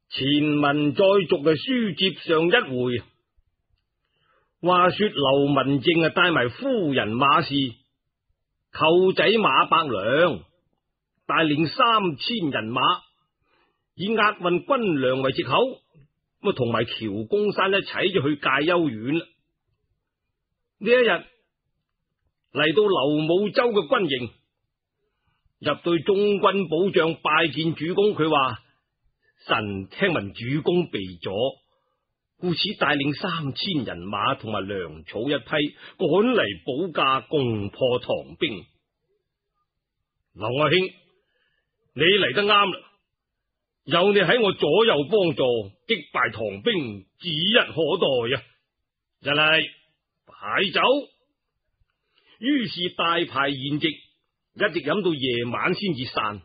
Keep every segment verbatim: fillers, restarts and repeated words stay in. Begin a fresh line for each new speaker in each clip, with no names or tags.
前文再續嘅書接上一回，話說劉文靜啊帶埋夫人馬氏、舅仔馬伯良，帶領三千人馬，以押運軍糧為借口，咁啊同埋喬公山一齊就去介休院啦。呢一日嚟到劉武周嘅軍營，入到中軍保障拜見主公，佢話：臣聽聞主公避咗，故此帶領三千人馬同埋糧草一批趕嚟保駕，攻破唐兵。劉愛卿，你嚟得啱啦，有你喺我左右幫助，擊敗唐兵指日可待啊！人嚟擺酒，於是大排筵席，一直飲到夜晚先至散。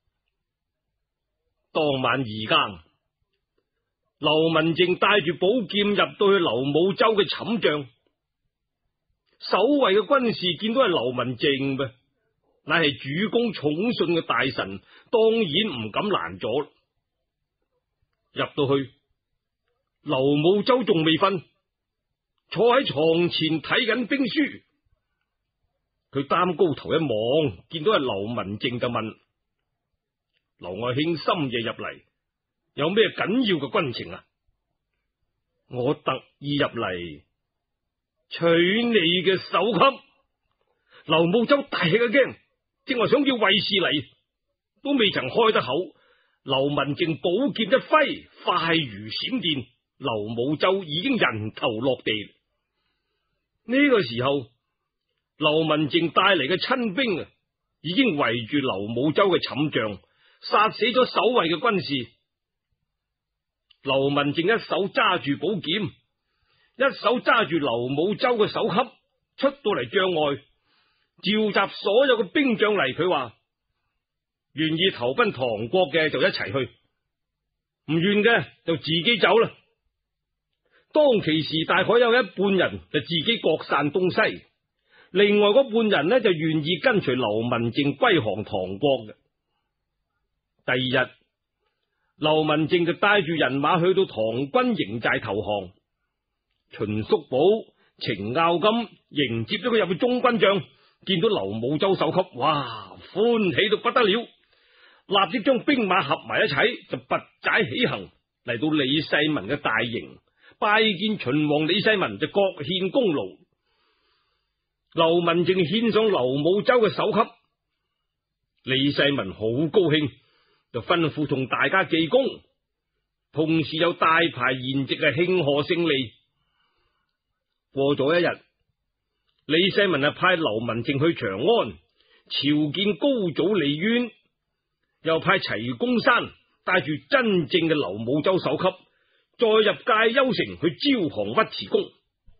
當晚二更，劉文靜帶住寶劍入到去劉武周嘅寢帳，守衛嘅軍士見到係劉文靜噃，乃係主公寵信嘅大臣，當然唔敢攔阻。入到去，劉武周仲未瞓，坐喺床前睇緊兵書。佢擔高頭一望，見到係劉文靜，就問：劉愛卿深夜入嚟，有咩緊要嘅軍情啊？我特意入嚟取你嘅首級。劉武周大吃一驚，正話想叫衛士嚟，都未曾開得口，劉文靜寶劍一揮，快如閃電，劉武周已經人頭落地。呢、這個時候，劉文靜帶嚟嘅親兵啊，已經圍住劉武周嘅寢帳，殺死咗守衛嘅軍士。劉文靜一手揸住寶劍，一手揸住劉武周嘅首級，出到嚟帳外，召集所有嘅兵將嚟。佢話：願意投奔唐國嘅就一齊去，唔願嘅就自己走啦。當其時大概有一半人就自己各散東西，另外嗰半人呢就願意跟隨劉文靜歸降唐國嘅。第二日，劉文靜就帶住人馬去到唐軍營寨投降。秦叔寶、程咬金迎接咗佢入去中軍帳，見到劉武周首級，哇，歡喜到不得了，立即將兵馬合埋一齊，就拔寨起行，嚟到李世民嘅大營，拜見秦王李世民，就各獻功勞。劉文靜獻上劉武周嘅首級，李世民好高興，就吩咐同大家記功，同時有大排筵席嘅慶賀勝利。過咗一日，李世民啊派劉文靜去長安朝見高祖李淵，又派齊公山帶住真正嘅劉武周首級，再入介休城去招降尉遲恭。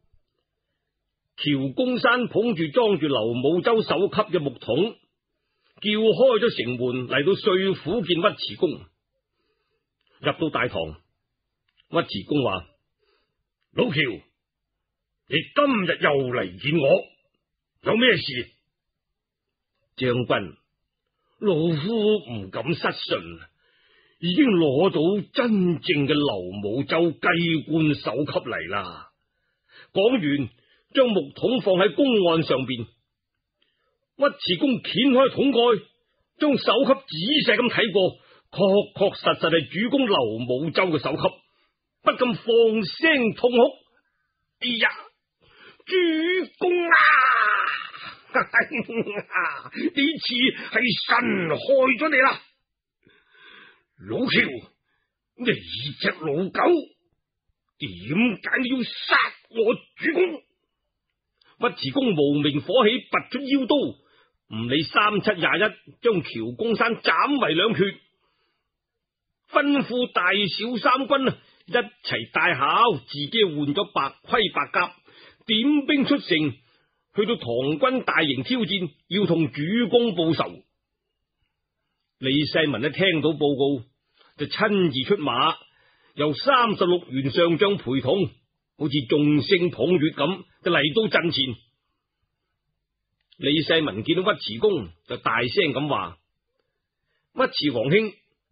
喬公山捧住裝住劉武周首級嘅木桶，叫開咗城門，嚟到帥府見尉遲恭。入到大堂，尉遲恭話：老喬，你今日又嚟見我，有咩事？將軍，老夫唔敢失信，已經攞到真正嘅劉武周雞冠首級嚟啦。講完，將木桶放喺公案上邊，尉遲恭掀開桶蓋，將首級仔細咁睇過，確確實實係主公劉武周嘅首級，不禁放聲痛哭：哎呀，主公啊！呢次係神害咗你啦！老喬，你隻老狗，點解要殺我主公？尉遲恭無名火起，拔出腰刀，唔理三七廿一，將喬公山斬為兩決，吩咐大小三軍啊一齊帶考，自己換咗白盔白甲，點兵出城，去到唐軍大營挑戰，要同主公報仇。李世民一聽到報告，就親自出馬，由三十六員上將陪同，好似眾星捧月咁，就嚟到陣前。李世民見到尉遲恭，就大聲咁話：尉遲皇兄，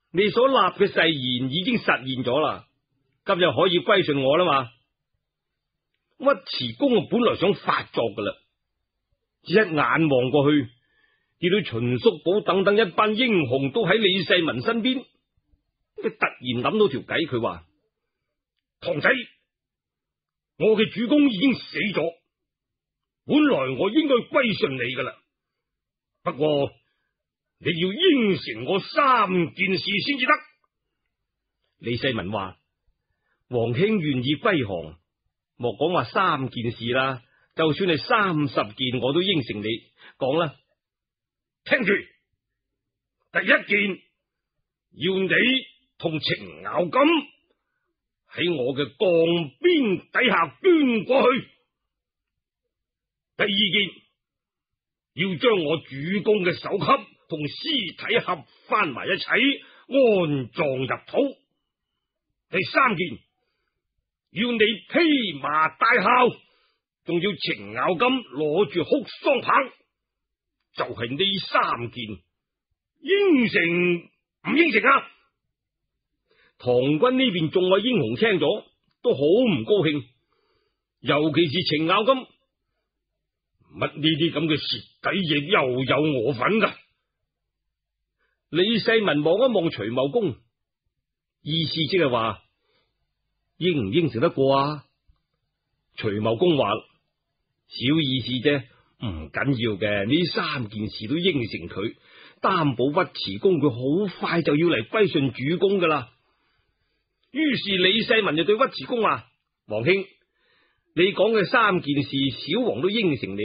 你所立嘅誓言已經實現咗啦，今日可以歸順我啦嘛。尉遲恭啊，本來想發作噶啦，只一眼望過去，見到秦叔寶等等一班英雄都喺李世民身邊，佢突然諗到條計，佢話：堂仔，我嘅主公已經死咗，本來我應該歸順你噶啦，不過你要應承我三件事先至得。李世民話：皇兄願意歸降，莫講話三件事啦，就算係三十件我都應承你。講啦，聽住，第一件要你同程咬金喺我嘅槓鞭底下捐過去。第二件要將我主公嘅首級同屍體合翻埋一齊安葬入土。第三件要你披麻戴孝，仲要程咬金攞住哭喪棒。就係呢三件，應承唔應承啊？唐軍呢邊眾位英雄聽咗都好唔高興，尤其是程咬金，乜呢啲咁嘅蝕底嘢又有我份噶？李世民望一望徐茂公，意思即係話應唔應承得過啊？徐茂公話：小意思啫，唔緊要嘅，呢三件事都應承佢，擔保尉遲恭佢好快就要嚟歸順主公噶啦。於是李世民就對尉遲恭話：皇兄，你講嘅三件事，小王都應承你，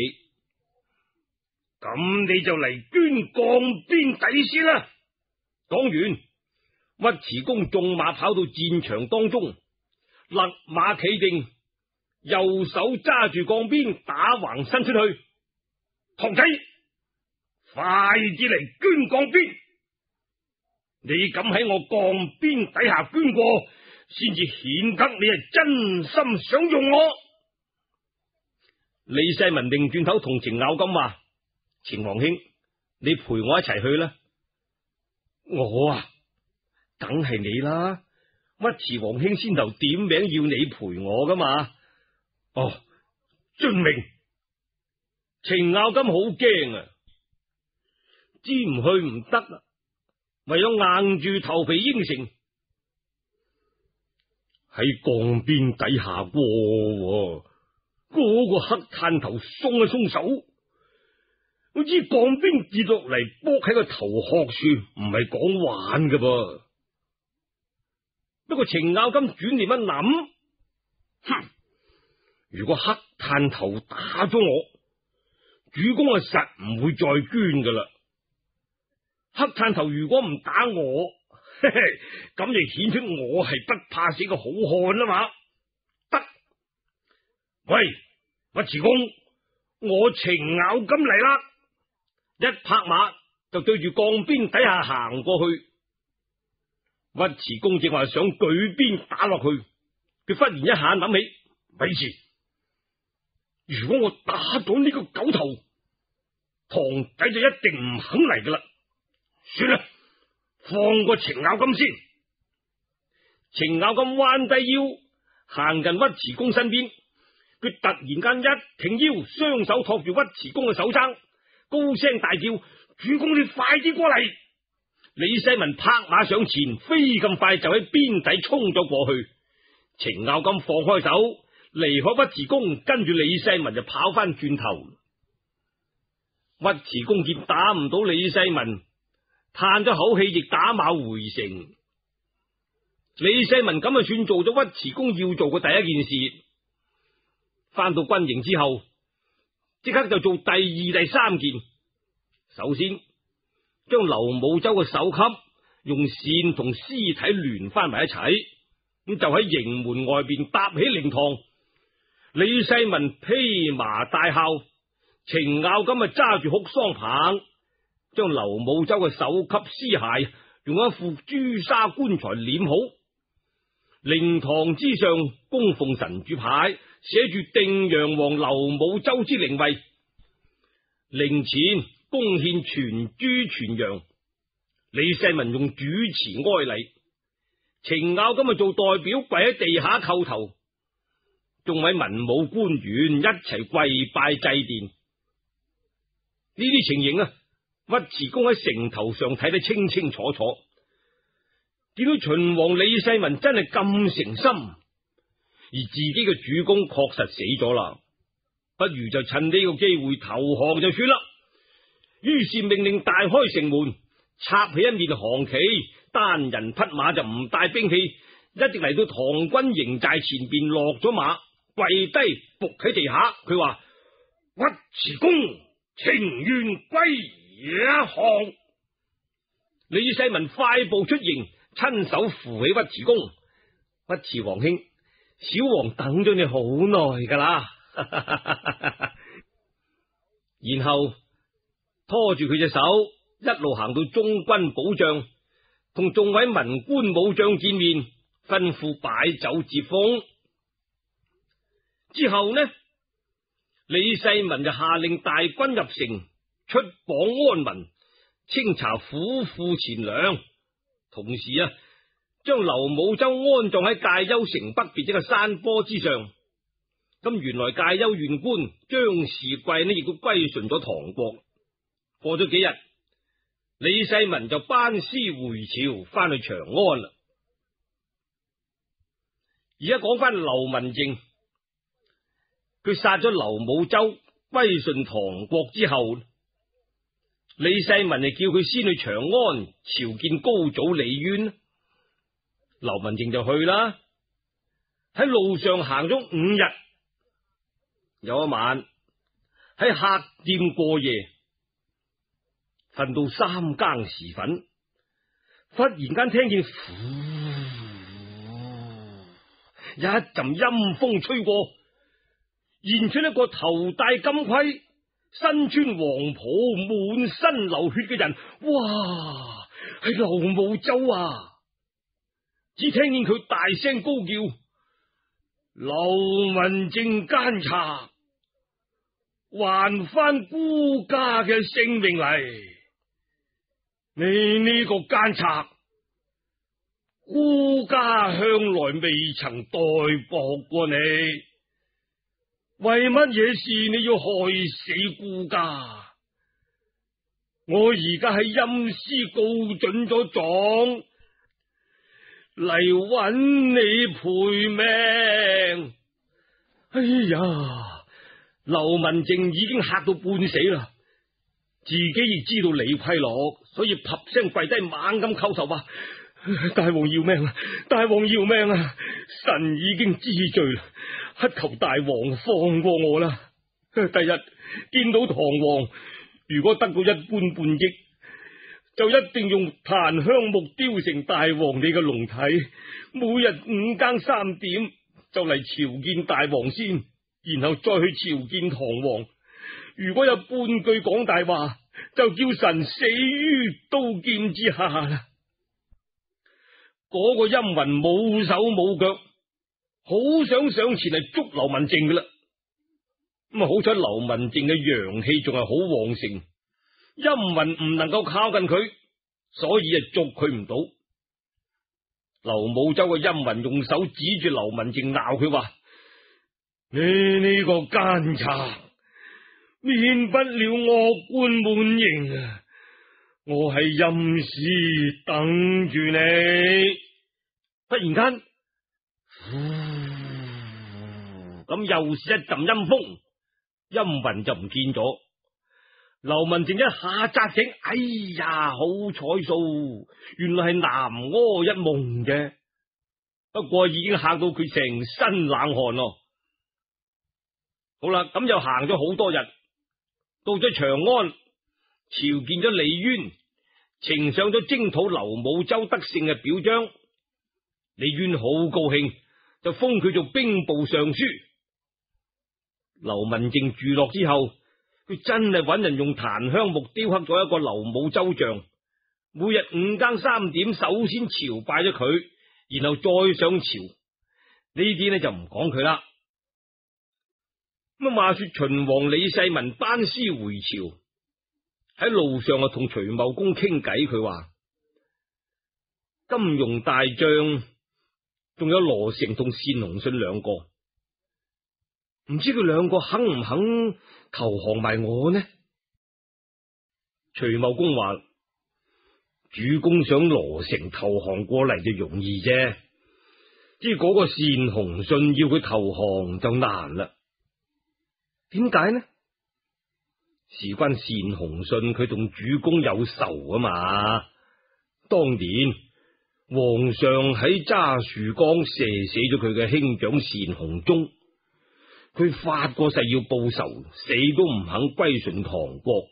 咁你就嚟捐槓鞭底先啦。講完，尉遲恭縱馬跑到戰場當中，勒馬企定，右手揸住槓鞭打橫伸出去。堂仔，快啲嚟捐槓鞭！你敢喺我槓鞭底下捐過，先至顯得你係真心想用我。李世民擰轉頭同程咬金話：程皇兄，你陪我一齊去啦。我啊，梗係你啦，尉遲皇兄先頭點名要你陪我噶嘛。哦，遵命。程咬金好驚啊，知唔去唔得啦，唯有硬住頭皮應承。喺槓鞭底下過，嗰個黑炭頭鬆一鬆手，好似槓鞭跌落嚟剝喺個頭殼處，唔係講玩噶噃。不過程咬金轉念一諗，哼，如果黑炭頭打咗我，主公啊實唔會再捐噶啦。黑炭頭如果唔打我，嘿嘿，咁就顯出我係不怕死嘅好漢啦嘛。得，喂，尉遲恭，我程咬金嚟啦！一拍馬就對住槓鞭底下行過去。尉遲恭正話想舉鞭打落去，佢忽然一下諗起，咪住，如果我打咗呢個狗頭，堂仔就一定唔肯嚟噶啦。算啦，放個程咬金先。程咬金彎低腰行近尉遲恭身邊，佢突然間一挺腰，雙手托住尉遲恭嘅手踭，高聲大叫：主公你快啲過嚟！李世民拍馬上前，飛咁快就喺鞭底衝咗過去。程咬金放開手，離開尉遲恭，跟住李世民就跑翻轉頭。尉遲恭見打唔到李世民，嘆咗口氣，亦打馬回城。李世民咁就算做咗尉遲恭要做嘅第一件事。翻到軍營之後，即刻就做第二、第三件。首先將劉武周嘅首級用線同屍體連翻埋一齊，咁就喺營門外邊搭起靈堂。李世民披麻戴孝，程咬金啊揸住哭喪棒，將劉武周嘅首級屍骸用一副朱砂棺材殮好。靈堂之上供奉神主牌，寫住定陽王劉武周之靈位。靈前恭獻全豬全羊。 李世民用主持哀禮，程咬金啊做代表跪喺地下叩頭，眾位文武官員一齊跪拜祭奠。呢啲情形啊，尉遲恭喺城頭上睇得清清楚楚，見到秦王李世民真係咁誠心，而自己嘅主公確實死咗啦，不如就趁呢個機會投降就算啦。於是命令大開城門，插起一面降旗，單人匹馬就唔帶兵器，一直嚟到唐軍營寨前邊落咗馬，跪低伏喺地下。佢話：尉遲恭情願歸野降。李世民快步出營，親手扶起尉遲恭。尉遲皇兄，小王等咗你好耐噶啦。然後拖住佢隻手，一路行到中軍保障，同眾位文官武將見面，吩咐擺酒接風。之後呢，李世民就下令大軍入城，出榜安民，清查府庫錢糧，同時啊，將劉武周安葬喺介休城北邊一個山坡之上。咁原來介休縣官張士貴呢，亦都歸順咗唐國。過咗幾日，李世民就班師回朝，翻去長安啦。而家講翻劉文靜，佢殺咗劉武周，歸順唐國之後，李世民就叫佢先去長安朝見高祖李淵。劉文靜就去啦。喺路上行咗五日，有一晚喺客店過夜，瞓到三更時分，忽然間聽見呼一陣陰風吹過，現出一個頭戴金盔、身穿黃袍、滿身流血嘅人。哇，係劉武周啊！只聽見佢大聲高叫：劉文靜奸賊，還翻孤家嘅性命嚟！你呢個奸賊，孤家向來未曾待薄過你，為乜嘢事你要害死孤家？我而家喺陰司告准咗狀，嚟揾你賠命。哎呀，劉文靜已經嚇到半死啦，自己亦知道理虧落，所以啪聲跪低，猛咁叩頭話：大王饒命啊！大王饒命啊！臣已經知罪啦，乞求大王放過我啦！第日見到唐王，如果得到一官半億，就一定用檀香木雕成大王你嘅龍體，每日五更三點就嚟朝見大王先，然後再去朝見唐王。如果有半句講大話，就叫臣死於刀劍之下啦！嗰個陰魂冇手冇腳，好想上前嚟捉劉文靜噶啦。咁啊，好彩劉文靜嘅陽氣仲係好旺盛，陰魂唔能夠靠近佢，所以啊捉佢唔到。劉武周嘅陰魂用手指住劉文靜鬧佢話：你呢個奸賊，免不了惡貫滿盈啊！我喺陰司等住你。忽然間，咁又是一陣陰風，陰魂就唔見咗。劉文靜一下扎醒，哎呀，好彩數，原來係南柯一夢嘅。不過已經嚇到佢成身冷汗咯。好啦，咁又行咗好多日，到咗長安，朝見咗李淵，呈上咗征討劉武周得勝嘅表彰。李淵好高興，就封佢做兵部尚書。劉文靜住落之後，佢真係揾人用檀香木雕刻咗一個劉武周像，每日五更三點首先朝拜咗佢，然後再上朝。呢啲呢就唔講佢啦。咁話說秦王李世民班師回朝，喺路上啊同徐茂公傾偈，佢話： 金庸大將，仲有羅成同單雄信兩個，唔知佢兩個肯唔肯投降埋我呢？徐茂公話：主公想羅成投降過嚟就容易啫，即係嗰個單雄信要佢投降就難啦。點解呢？事關單雄信佢同主公有仇啊嘛。當年皇上喺揸樹江射死咗佢嘅兄長單雄忠，佢發過誓要報仇，死都唔肯歸順唐國。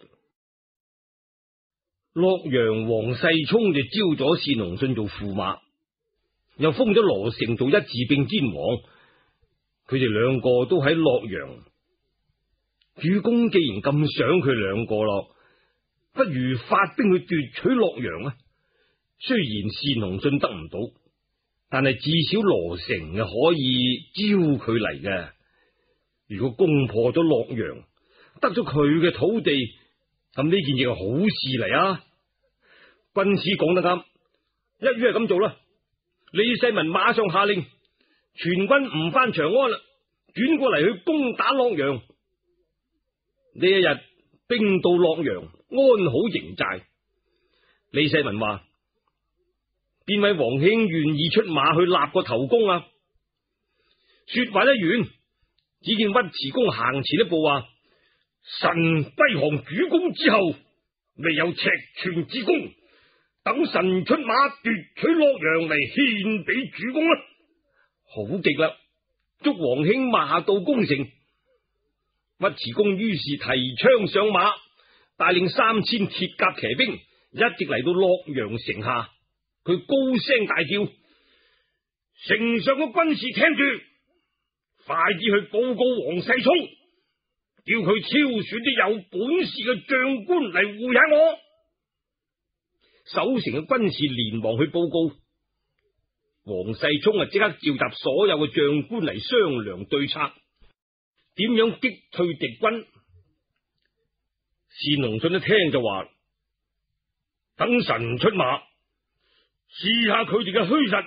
洛陽王世充就招咗單雄信做駙馬，又封咗羅成做一字並肩王。佢哋兩個都喺洛陽，主公既然咁想佢兩個咯，不如發兵去奪取洛陽啊！雖然單雄信得唔到，但係至少羅成啊可以招佢嚟嘅。如果攻破咗洛陽，得咗佢嘅土地，咁呢件亦係好事嚟啊！軍師講得啱，一於係咁做啦。李世民馬上下令，全軍唔返長安啦，轉過嚟去攻打洛陽。呢一日兵到洛陽，安好營寨。李世民話：邊位皇兄願意出馬去立個頭功啊？說話一完，只見尉遲恭行前一步話：臣歸降主公之後，未有赤泉之功，等臣出馬奪取洛陽嚟獻俾主公啦。好極啦，祝皇兄馬到功成。尉遲恭於是提槍上馬，帶領三千鐵甲騎兵，一直嚟到洛陽城下。佢高聲大叫：城上嘅軍士聽住，快啲去報告王世充，叫佢挑選啲有本事嘅將官嚟會下我。守城嘅軍士連忙去報告，王世充啊即刻召集所有嘅將官嚟商量對策，點樣擊退敵軍。單雄信一聽就話：等臣出馬，試下佢哋嘅虛實。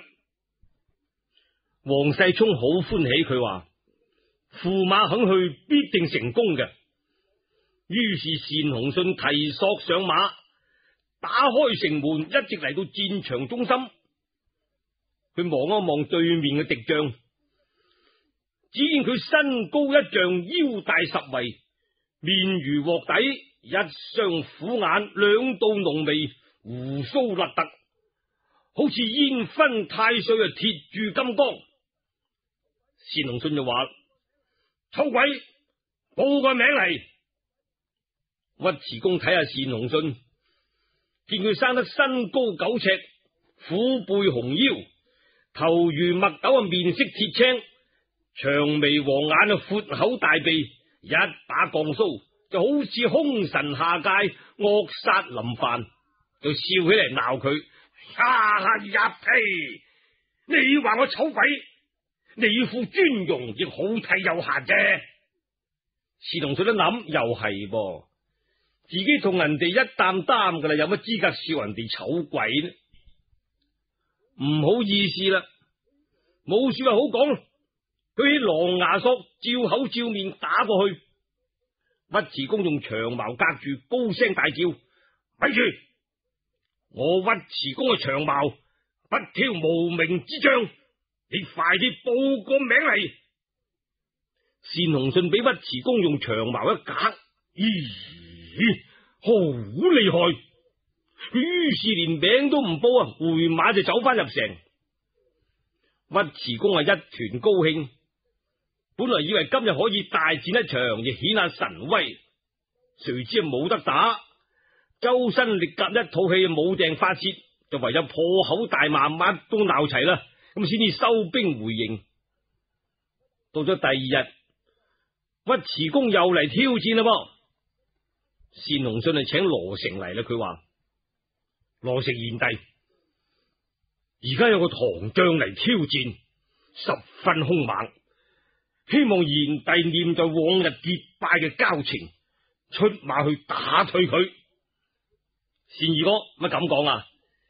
王世充好歡喜，佢話駙馬肯去，必定成功嘅。於是單雄信提索上馬，打開城門，一直嚟到戰場中心。佢望一望對面嘅敵將，只見佢身高一丈，腰大十圍，面如鑊底，一雙虎眼，兩道濃眉，鬍鬚立突，好似煙熏太歲啊！鐵鑄金剛。單雄信就話：醜鬼，報個名嚟。尉遲恭睇下單雄信，見佢生得身高九尺，虎背熊腰，頭如墨斗啊，面色鐵青，長眉黃眼啊，闊口大鼻，一把鋼鬚就好似凶神下界，惡殺臨凡，就笑起嚟鬧佢：哈哈呀呸！你話我醜鬼，你副尊容亦好睇有限啫。單雄信一諗，又係噃，自己同人哋一擔擔噶啦，有乜資格笑人哋醜鬼呢？唔好意思啦，冇說話好講，舉起狼牙索，照口照面打過去。尉遲恭用長矛隔住，高聲大叫：咪住！我尉遲恭嘅長矛不挑無名之將，你快啲報個名嚟！單雄信俾尉遲恭用長矛一隔，咦，好厲害！於是連名都唔報啊，回馬就走翻入城。尉遲恭啊一團高興，本來以為今日可以大戰一場，亦顯下神威，誰知冇得打，周身力甲一套戲冇掟發泄，就唯有破口大罵，乜都鬧齊啦，咁先至收兵回營。到咗第二日，尉遲恭又嚟挑戰啦噃。單雄信係請羅成嚟啦，佢話：羅成賢弟，而家有個唐將嚟挑戰，十分兇猛，希望賢弟念在往日結拜嘅交情，出馬去打退佢。單二哥乜咁講啊？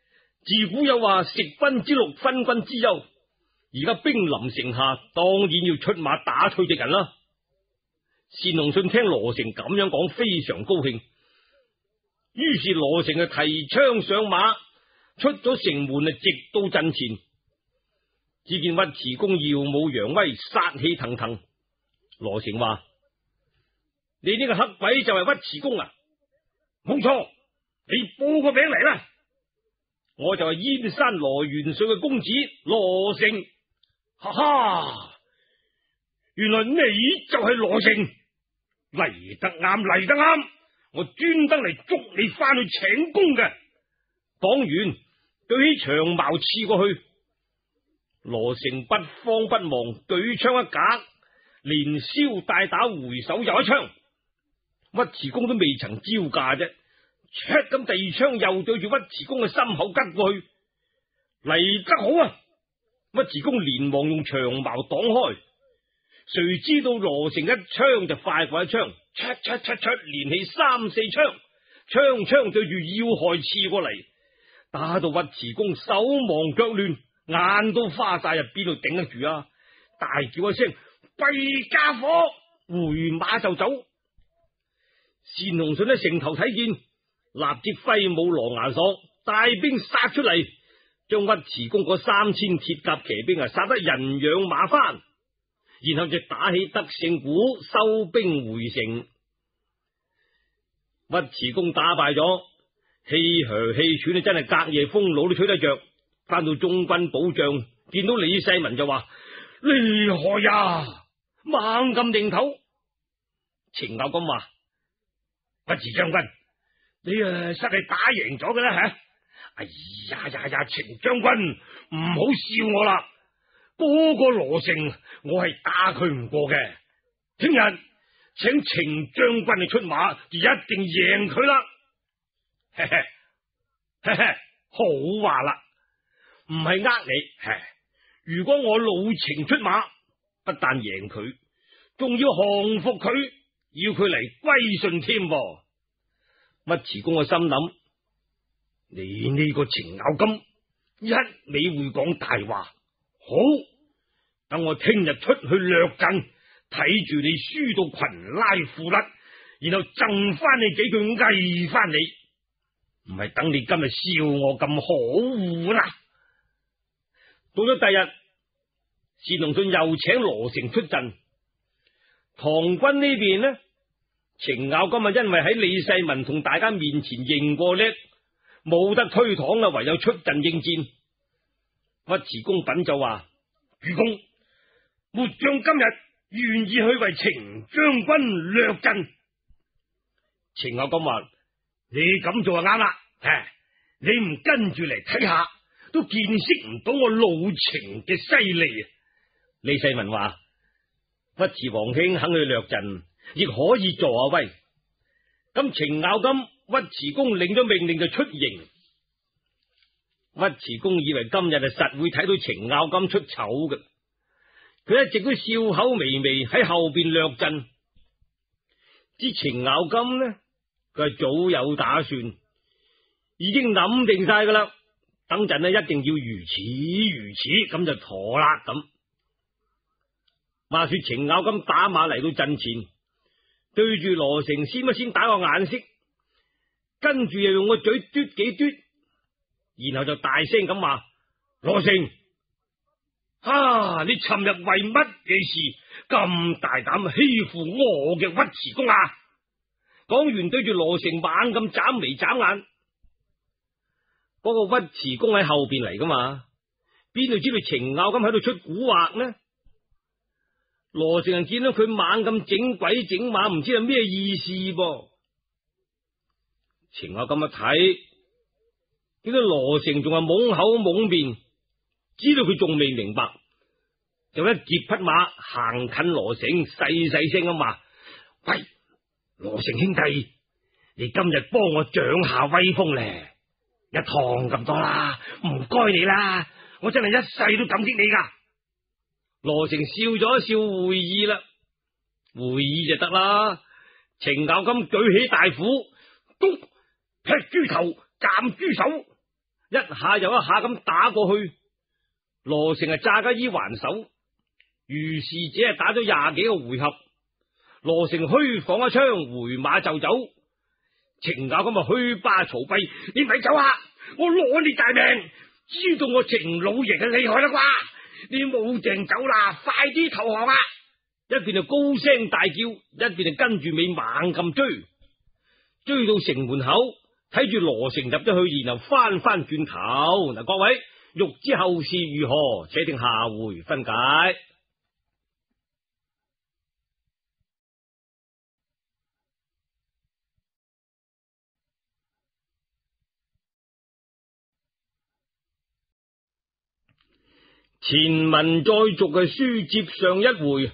自古有話食君之祿，分君之憂，而家兵臨城下，當然要出馬打退敵人啦。單雄信聽羅成咁樣講，非常高興，於是羅成就提槍上馬，出咗城門啊，直到陣前。只見尉遲恭耀武揚威，殺氣騰騰。羅成話：你呢個黑鬼就係尉遲恭啊？冇錯，你報個名嚟啦。我就係燕山羅元帥嘅公子羅成。哈哈，原來你就係羅成，嚟得啱，嚟得啱，我專登嚟捉你翻去請功嘅。講完，舉起長矛刺過去。羅成不慌不忙，舉槍一格，連消帶打，回手又一槍。尉遲恭都未曾招架啫，唰咁第二槍又對住尉遲恭嘅心口吉過去。嚟得好啊！尉遲恭連忙用長矛擋開，誰知道羅成一槍就快過一槍，唰唰唰唰連起三四槍，槍槍對住要害刺過嚟，打到尉遲恭手忙腳亂，眼都花晒，入邊度頂得住啊！大叫一聲：弊家伙！回馬就走。單雄信喺城頭睇見，立即揮舞狼牙索，帶兵殺出嚟，將尉遲恭嗰三千鐵甲騎兵啊殺得人仰馬翻，然後就打起得勝鼓，收兵回城。尉遲恭打敗咗，氣噓氣喘啊，真係隔夜風佬都吹得着。翻到中軍保障，見到李世民就話：厲害呀，猛咁認頭。程咬金話：尉遲將軍，你啊實係打贏咗嘅啦吓！哎呀呀呀，程將軍唔好笑我啦，嗰個羅成我係打佢唔過嘅。聽日請程將軍嚟出馬，就一定贏佢啦。嘿嘿嘿嘿，好話啦。唔係呃你，如果我老程出馬，不但贏佢，仲要降服佢，要佢嚟歸順添。尉遲恭嘅心諗：你呢個程咬金一味會講大話，好，等我聽日出去掠陣，睇住你輸到群拉褲甩，然後贈翻你幾句翳翻你，唔係等你今日笑我咁可惡啦。到咗第日，單雄信又請羅成出陣。唐軍呢邊呢，程咬金啊，因為喺李世民同大家面前認過叻，冇得推搪啦，唯有出陣應戰。尉遲恭稟就話：主公，末將今日願意去為程將軍掠陣。程咬金話：你咁做就啱啦，你唔跟住嚟睇下，都見識唔到我老程嘅犀利啊！李世民話：尉遲王兄肯去掠陣，亦可以助下威。咁程咬金、尉遲恭領咗命令就出營。尉遲恭以為今日係實會睇到程咬金出醜嘅，佢一直都笑口微微喺後邊掠陣。知程咬金呢，佢係早有打算，已經諗定晒噶啦。等陣呢，一定要如此如此，咁就妥啦。咁話說程咬金打馬嚟到陣前，對住羅成先一先打個眼色，跟住又用個嘴嘟幾嘟，然後就大聲咁話：羅成，啊，你尋日為乜嘅事咁大膽欺負我嘅尉遲恭啊？講完對住羅成猛咁眨眉眨眼。嗰個尉遲恭喺後邊嚟噶嘛，邊度知道程咬金喺度出蠱惑呢？羅成人見到佢猛咁整鬼整馬，唔知係咩意思噃。程咬金一睇，見到羅成仲係懵口懵面，知道佢仲未明白，就一劫匹馬行近羅成，細細聲咁話：喂，羅成兄弟，你今日幫我獎下威風咧！一趟咁多啦，唔該你啦，我真係一世都感激你噶。羅成笑咗一笑，會意啦，會意就得啦。程咬金舉起大斧，篤劈豬頭，斬豬手， 一下又一下咁打過去。羅成係詐假意還手，如是只係打咗廿幾個回合。羅成虛放一槍，回馬就走。程咬金啊，虛巴曹弊，你咪走啊！我攞你大命，知道我程老爺嘅厲害啦啩？你冇淨走啦，快啲投降啊！一邊就高聲大叫，一邊就跟住尾猛咁追，追到城門口，睇住羅成入咗去，然後翻翻轉頭。嗱，各位欲知後事如何，且聽下回分解。前文再續嘅書接上一回，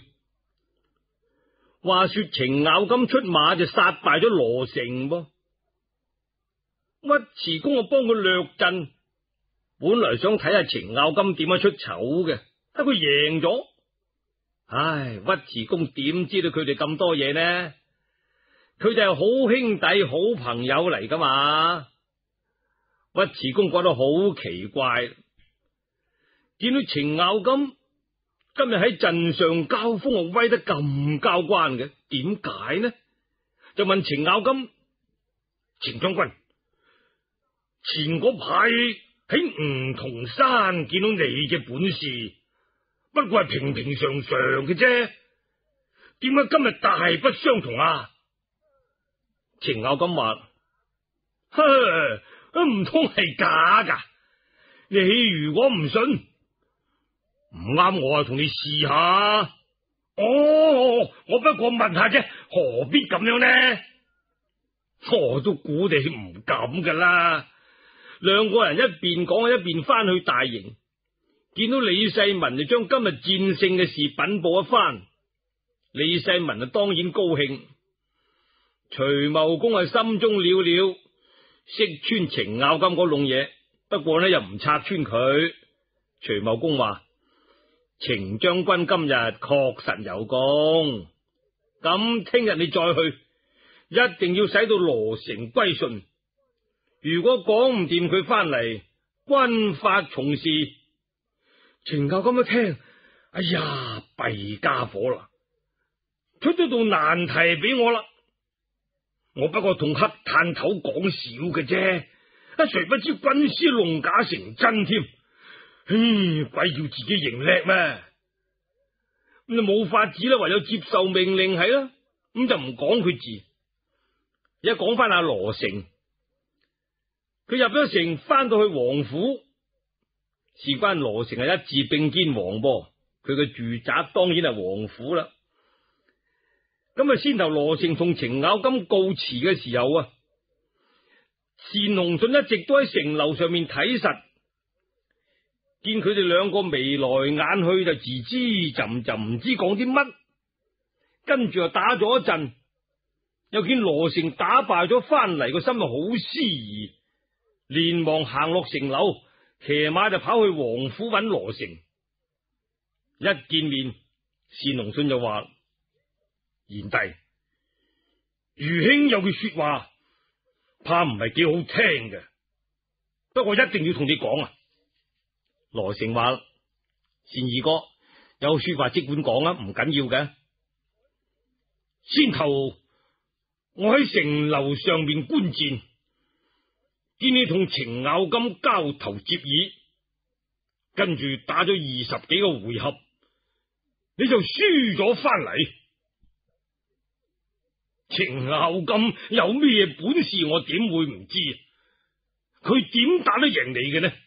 話說程咬金出馬就殺敗咗羅成噃，尉遲恭啊幫佢略陣，本來想睇下程咬金點樣出醜嘅，得佢贏咗。唉，尉遲恭點知道佢哋咁多嘢呢？佢哋係好兄弟好朋友嚟噶嘛？尉遲恭覺得好奇怪。見到程咬金今日喺陣上交鋒，威得咁交關嘅，點解呢？就問程咬金：程將軍，前嗰排喺梧桐山見到你嘅本事，不過係平平常常嘅啫，點解今日大不相同啊？程咬金話：呵，唔通係假噶？你如果唔信，唔啱我啊，同你試下。哦，我不過問下啫，何必咁樣呢？我都估你唔敢噶啦。兩個人一邊講一邊翻去大營，見到李世民就將今日戰勝嘅事稟報一番。李世民啊，當然高興。徐茂公啊，心中了了，識穿程咬金嗰籠嘢，不過呢又唔拆穿佢。徐茂公話：程將軍今日確實有功，咁聽日你再去，一定要使到羅成歸順。如果講唔掂佢翻嚟，軍法從事。程咬金一聽，哎呀，弊家伙啦，出咗道難題俾我啦！我不過同黑炭頭講笑嘅啫，啊，誰不知軍師弄假成真添。唉，鬼叫自己認叻咩？咁就冇法子啦，唯有接受命令係啦。咁就唔講佢字。一講翻阿羅成，佢入咗城，翻到去王府，事關羅成係一字並肩王噃，佢嘅住宅當然係王府啦。咁啊，先頭羅成同程咬金告辭嘅時候啊，單鴻信一直都喺城樓上面睇實。見佢哋兩個眉來眼去就吱吱朕朕，唔知講啲乜，跟住又打咗一陣，又見羅成打敗咗翻嚟，個心就好思疑，連忙行落城樓，騎馬就跑去王府揾羅成。一見面，單鴻信就話：賢弟，余兄有句說話，怕唔係幾好聽嘅，不過一定要同你講啊！羅成話：單二哥，有說話即管講啊，唔緊要嘅。先頭我喺城樓上面觀戰，見你同程咬金交頭接耳，跟住打咗二十幾個回合，你就輸咗翻嚟。程咬金有咩本事，我點會唔知？佢點打得贏你嘅呢？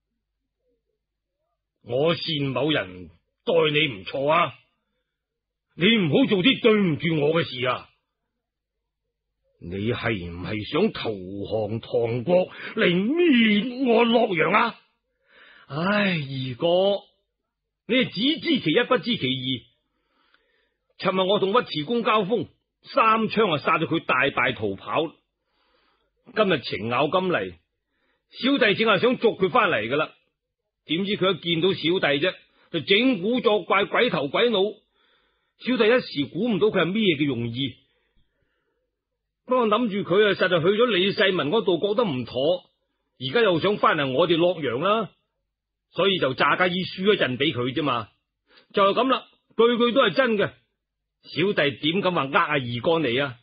我單某人待你唔錯啊，你唔好做啲對唔住我嘅事啊！你係唔係想投降唐國嚟滅我洛陽啊？唉，二哥，你係只知其一不知其二。尋日我同尉遲恭交鋒，三槍啊殺咗佢大敗逃跑。今日程咬金嚟，小弟正係想捉佢翻嚟噶啦。點知佢一見到小弟啫，就整蠱作怪，鬼頭鬼腦。小弟一時估唔到佢係咩嘅用意，不過諗住佢啊實在去咗李世民嗰度，覺得唔妥， 而家又想翻嚟我哋洛陽啦，所以就詐假意輸一陣俾佢啫嘛，就係咁啦，句句都係真嘅。小弟點敢話呃阿二哥你啊？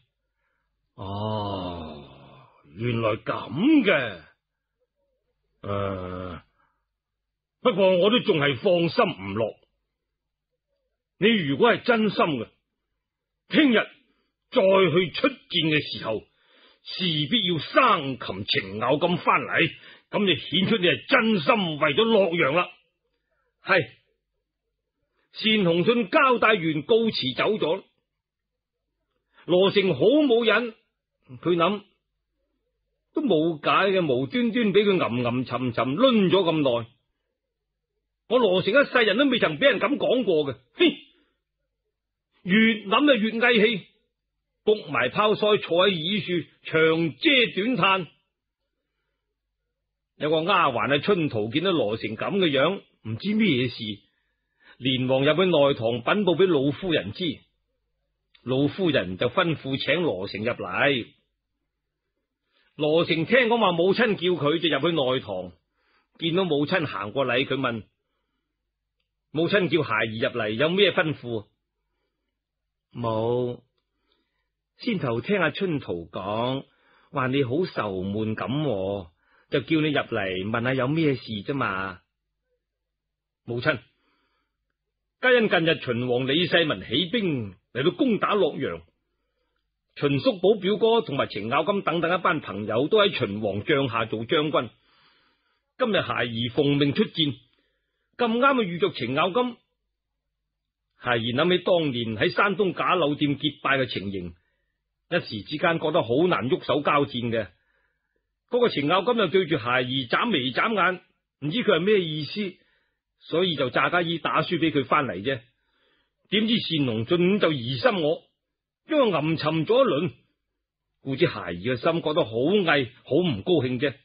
哦，原來咁嘅。誒、呃，不過我都仲係放心唔落。你如果係真心嘅，聽日再去出戰嘅時候，勢必要生擒程咬金翻嚟，咁就顯出你係真心為咗洛陽啦。係，單鴻信交代完告辭走咗。羅成好冇癮，佢諗都冇解嘅，無端端俾佢吟吟沉沉掄咗咁耐，我羅成一世人都未曾俾人咁講過嘅。嘿，越諗就越翳氣，卜埋泡腮坐喺椅樹長嗟短嘆。有個丫鬟喺春桃見到羅成咁嘅樣，唔知咩事，連忙入去內堂稟報俾老夫人知。老夫人就吩咐請羅成入嚟。羅成聽講話母親叫佢，就入去內堂，見到母親行過嚟，佢問母親叫孩兒入嚟有咩吩咐？冇，先頭聽阿春桃講話你好愁悶咁，就叫你入嚟問下有咩事啫嘛。母親，皆因近日秦王李世民起兵嚟到攻打洛陽，秦叔寶表哥同埋程咬金等等一班朋友都喺秦王帳下做將軍。今日孩兒奉命出戰，咁啱啊遇着程咬金。孩兒諗起當年喺山東賈柳店結拜嘅情形，一時之間覺得好難喐手交戰嘅。嗰個程咬金又對住孩兒眨眉眨眼，唔知佢係咩意思，所以就詐假意打輸俾佢翻嚟啫。點知單龍進就疑心我，因為吟沉咗一輪，故知孩兒嘅心覺得好翳，好唔高興啫。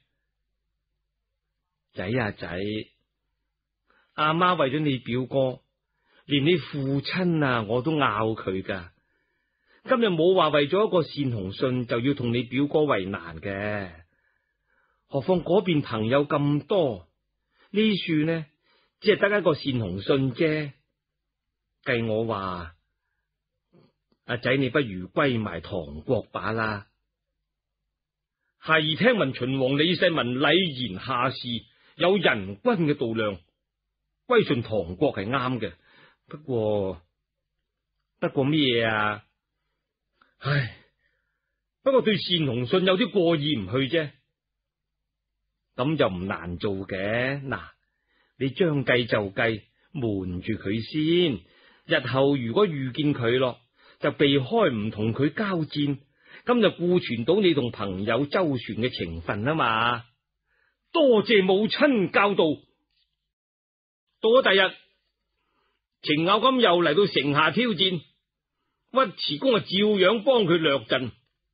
仔啊仔，阿媽為咗你表哥，連你父親啊我都拗佢噶。今日冇話為咗一個單鴻信就要同你表哥為難嘅，何況嗰邊朋友咁多，呢處呢只係得一個單鴻信啫。計我話，阿仔你不如歸埋唐國把啦。孩兒聽聞秦王李世民禮賢下士，有仁君嘅度量，歸順唐國係啱嘅。不過不過咩啊？唉，不過對單鴻信有啲過意唔去啫。咁就唔難做嘅。嗱，你將計就計，瞞住佢先。日後如果遇見佢咯，就避開唔同佢交戰，咁就顧全到你同朋友周旋嘅情分啊嘛。多謝母親教導。到咗第日，程咬金又嚟到城下挑戰，尉遲恭啊照樣幫佢略陣。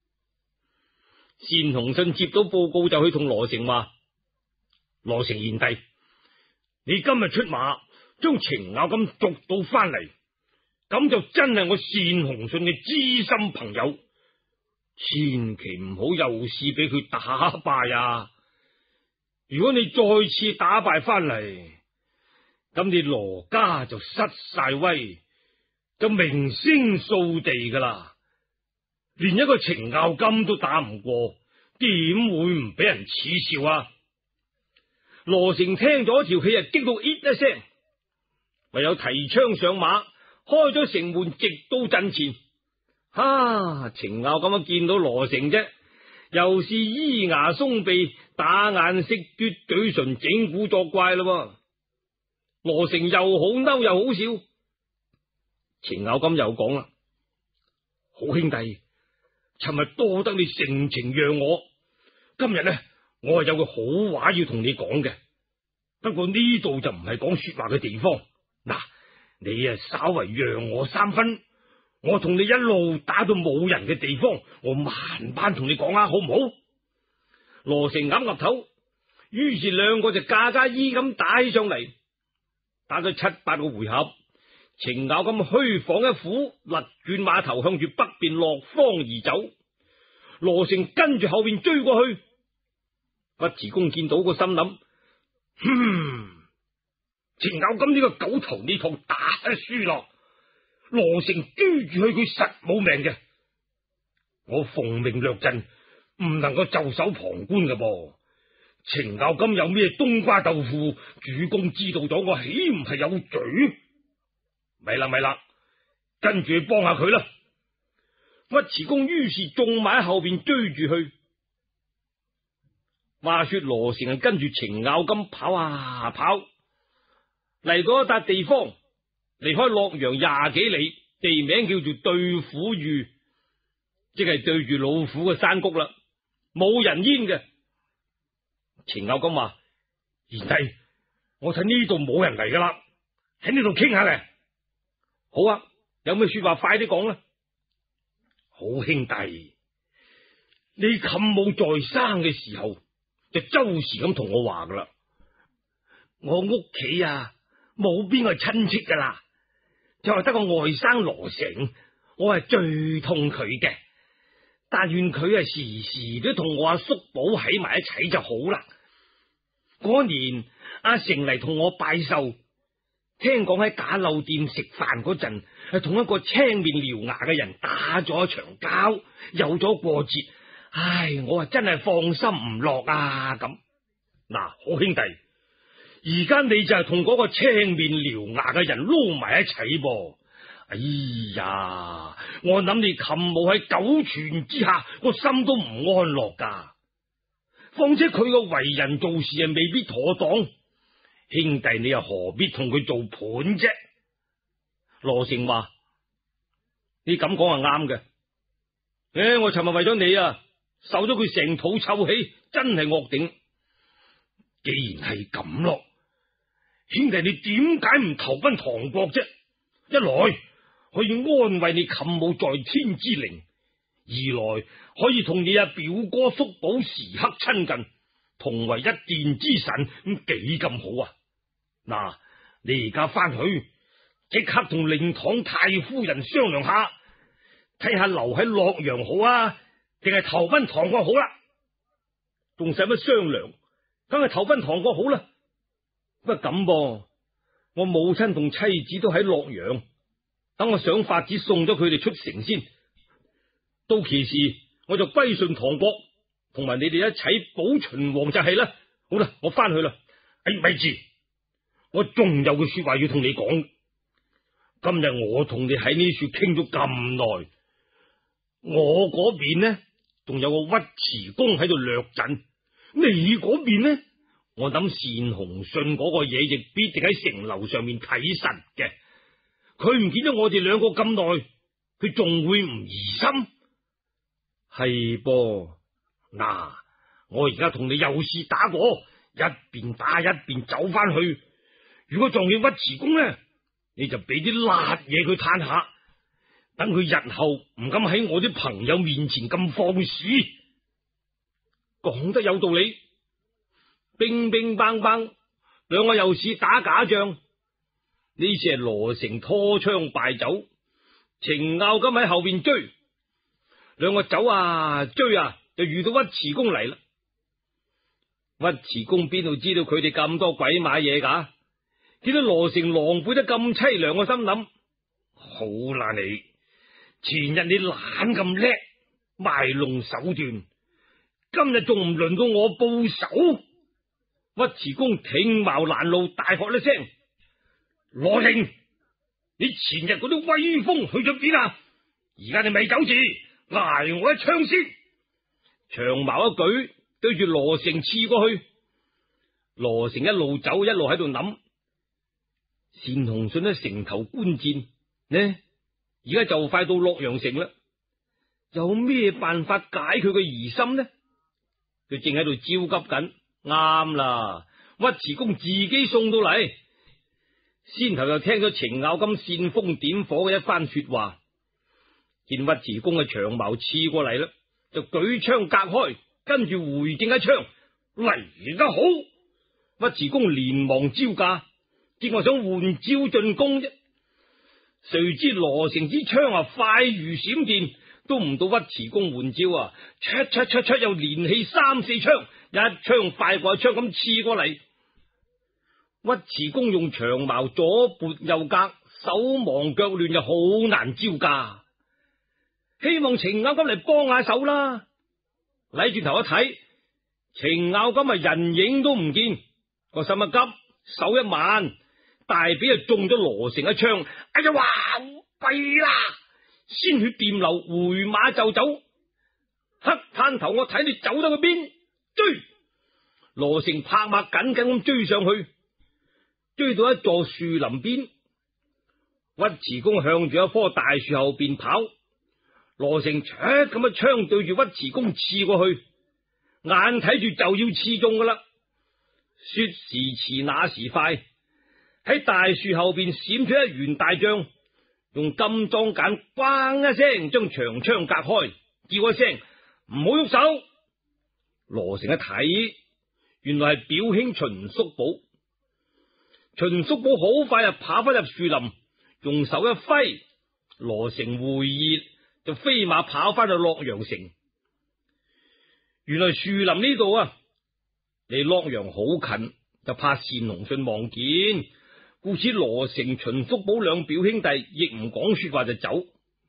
單鴻信接到報告就去同羅成話：羅成賢弟，你今日出馬將程咬金捉到翻嚟，咁就真係我單鴻信嘅知心朋友，千祈唔好又試俾佢打敗啊！如果你再次打敗翻嚟，咁你羅家就失晒威，就名聲掃地噶啦，連一個程咬金都打唔過，點會唔俾人恥笑啊？羅成聽咗條氣啊，激到咦一聲，唯有提槍上馬，開咗城門，直到陣前。哈！程咬金見到羅成啫，又是咿牙鬆臂，打眼色嘟嘴唇，整蠱作怪咯。羅成又好嬲又好笑。程咬金又講啦：好兄弟，尋日多得你盛情讓我，今日呢，我係有個好話要同你講嘅。不過呢度就唔係講說話嘅地方。嗱，你啊稍為讓我三分，我同你一路打到冇人嘅地方，我慢慢同你講啊，好唔好？羅成岌岌頭，於是兩個就假假意咁打起上嚟，打咗七八個回合。程咬金虛晃一斧，勒轉馬頭向住北邊落荒而走。羅成跟住後邊追過去， 尉遲恭見到個心諗，哼，程咬金呢個狗頭呢趟打輸咯，羅成追住去佢實冇命嘅。我奉命略陣，唔能夠袖手旁觀嘅噃。程咬金有咩冬瓜豆腐，主公知道咗，我豈唔係有罪？咪啦咪啦，跟住去幫下佢啦。尉遲恭於是縱埋喺後邊追住去。話說羅成係跟住程咬金跑啊跑，嚟到一笪地方，離開洛陽廿幾里，地名叫做對虎峪，即係對住老虎嘅山谷啦，冇人煙嘅。程咬金話：賢弟，我睇呢度冇人嚟噶啦，喺呢度傾下嚟。好啊，有咩說話快啲講啦。好兄弟，你冚武在生嘅時候就周時咁同我話噶啦，我屋企啊冇邊個親戚噶啦，就係得個外甥羅成，我係最痛佢嘅。但願佢啊時時都同我阿叔寶喺埋一齊就好啦。嗰年阿成嚟同我拜壽，聽講喺假柳店食飯嗰陣，係同一個青面獠牙嘅人打咗一場交，有咗過節。唉，我啊真係放心唔落啊！咁嗱，好兄弟，而家你就係同嗰個青面獠牙嘅人撈埋一齊噃。哎呀，我諗你冚武喺九泉之下，個心都唔安樂噶。況且佢個為人做事啊，未必妥當。兄弟，你又何必同佢做伴啫？羅成話：你咁講係啱嘅。誒，我尋日為咗你啊，受咗佢成肚臭氣，真係惡頂。既然係咁咯，兄弟，你點解唔投奔唐國啫？一來可以安慰你冚武在天之靈，二來可以同你阿表哥叔寶時刻親近，同為一殿之臣，咁幾咁好啊！嗱，你而家翻去即刻同令堂太夫人商量下，睇下留喺洛陽好啊，定係投奔唐國好啦？仲使乜商量？梗係投奔唐國好啦。不過咁噃，我母親同妻子都喺洛陽，等我想法子送咗佢哋出城先。到其時我就歸順唐國，同埋你哋一齊保秦王就係啦。好啦，我翻去啦。哎，咪住，我仲有句說話要同你講。今日我同你喺呢處傾咗咁耐，我嗰邊呢仲有個尉遲恭喺度掠陣，你嗰邊呢？我諗單鴻信嗰個嘢亦必定喺城樓上面睇實嘅。佢唔見咗我哋兩個咁耐，佢仲會唔疑心？係噃，嗱，我而家同你又試打過，一邊打一邊走翻去。如果撞見尉遲恭呢，你就俾啲辣嘢佢嘆下，等佢日後唔敢喺我啲朋友面前咁放肆。講得有道理。乒乒乓乓，兩個又試打假仗。呢次係羅成拖槍敗走，程咬金喺後邊追，兩個走啊追啊，就遇到尉遲恭嚟啦。尉遲恭邊度知道佢哋咁多鬼馬嘢噶？見到羅成狼狽得咁淒涼，我心諗：好啦，你前日你懶咁叻，賣弄手段，今日仲唔輪到我報仇？尉遲恭挺矛攔路，大喝一聲：羅成，你前日嗰啲威風去咗邊啊？而家你咪走住，挨我一槍先！長矛一舉，對住羅成刺過去。羅成一路走一路喺度諗：單鴻信喺城頭觀戰呢，而家就快到洛陽城啦，有咩辦法解佢嘅疑心呢？佢正喺度焦急緊。啱啦，尉遲恭自己送到嚟，先頭又聽咗程咬金煽風點火嘅一番說話，見尉遲恭嘅長矛刺過嚟啦，就舉槍隔開，跟住回敬一槍，嚟得好！尉遲恭連忙招架，正話想換招進攻啫，誰知羅成支槍啊快如閃電，都唔到尉遲恭換招啊，出出出出又連氣三四槍。 一槍快過一槍咁刺過嚟。尉遲恭用長矛左撥右格，手忙腳亂，就好難招架。希望程咬金嚟幫下手啦。禮轉頭一睇，程咬金啊人影都唔見，個心一急，手一慢，大髀就中咗羅成一槍。哎呀，哇，弊啦！鮮血掂流，回馬就走。黑炭頭，我睇你走得去邊？追！羅成拍馬緊緊咁追上去，追到一座樹林邊，尉遲恭向住一棵大樹後邊跑。羅成唰咁一槍對住尉遲恭刺過去，眼睇住就要刺中噶啦。說時遲那時快，喺大樹後邊閃出一員大將，用金裝鐧咣一聲將長槍隔開，叫一聲唔好喐手。羅成一睇，原來係表兄秦叔寶。秦叔寶好快就跑翻入樹林，用手一揮，羅成回熱就飛馬跑翻到洛陽城。原來樹林呢度啊，離洛陽好近，就怕單龍信望見，故此羅成、秦叔寶兩表兄弟亦唔講說話就走。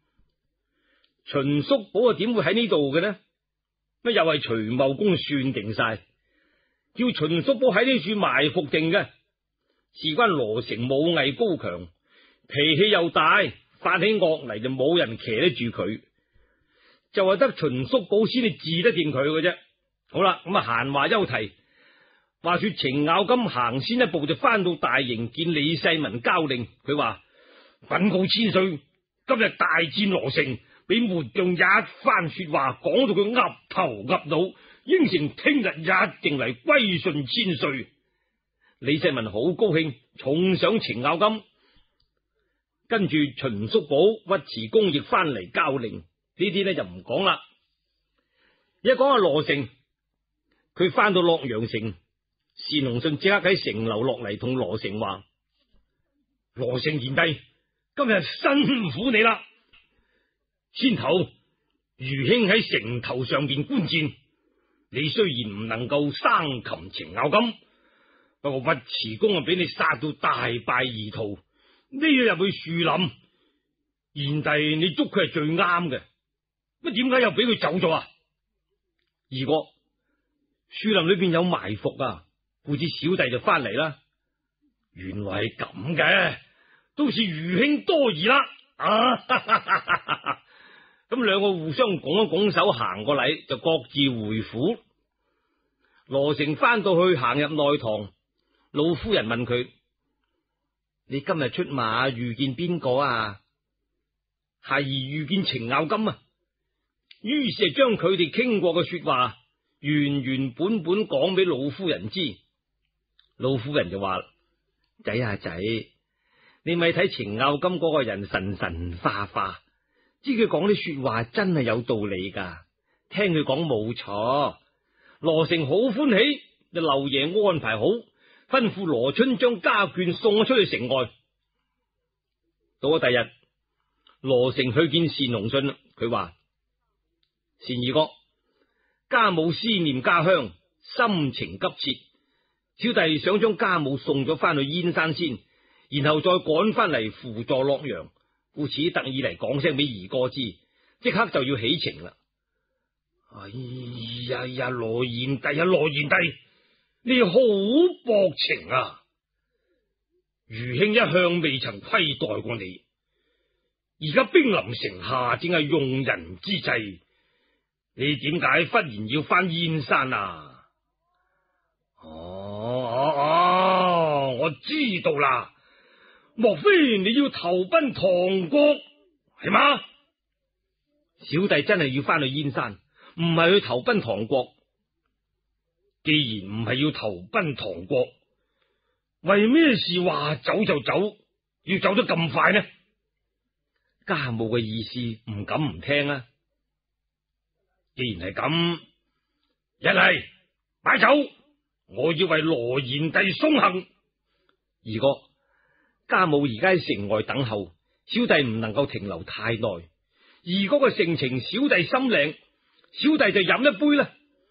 秦叔寶啊，點會喺呢度嘅呢？乜又係徐茂公算定晒，叫秦叔寶喺呢處埋伏定嘅。事關羅成武藝高強，脾氣又大，發起惡嚟就冇人騎得住佢，就係得秦叔寶先至治得掂佢嘅啫。好啦，咁啊閒話休提。話說程咬金行先一步就翻到大營見李世民交令，佢話稟告千歲，今日大戰羅城，俾末將一番說話講到佢噏頭噏腦，應承聽日一定嚟歸順千歲。李世民好高興，重賞程咬金。跟住秦叔寶、尉遲恭亦翻嚟交令，呢啲呢就唔講啦。一講下羅成，佢翻到洛陽城，單龍信即刻喺城樓落嚟同羅成話：羅成賢弟，今日辛苦你啦。先頭余兄喺城頭上邊觀戰，你雖然唔能夠生擒程咬金，不過尉遲恭啊俾你殺到大敗而逃，呢日入去樹林，賢弟你捉佢係最啱嘅，乜點解又俾佢走咗啊？二哥，樹林裏邊有埋伏啊，故此小弟就翻嚟啦。原來係咁嘅，都是余兄多疑啦。啊，咁兩個互相拱一拱手，行個禮，就各自回府。羅成翻到去，行入內堂，老夫人問佢：你今日出馬遇見邊個啊？係遇見程咬金啊。於是將佢哋傾過嘅說話原原本本講俾老夫人知。老夫人就話：仔啊仔，你咪睇程咬金嗰個人神神化化，知佢講啲說話真係有道理噶，聽佢講冇錯。羅成好歡喜，就漏夜安排好，吩咐羅春將家眷送咗出去城外。到咗第日，羅成去見單龍信，佢話：單二哥，家母思念家鄉，心情急切，小弟想將家母送咗翻去燕山先，然後再趕翻嚟輔助洛陽，故此特意嚟講聲俾二哥知，即刻就要起程啦。哎呀呀，羅賢弟啊，羅賢弟，你好薄情啊！余兄一向未曾虧待過你，而家兵臨城下，正係用人之際，你點解忽然要翻燕山啊？哦哦哦，我知道啦，莫非你要投奔唐國係嗎？小弟真係要翻去燕山，唔係去投奔唐國。既然唔係要投奔唐國，為咩事話走就走，要走得咁快呢？家母嘅意思唔敢唔聽啊！既然係咁，一係擺酒，我要為羅賢弟送行。二哥，家母而家喺城外等候，小弟唔能夠停留太耐。二哥嘅盛情，小弟心領，小弟就飲一杯啦。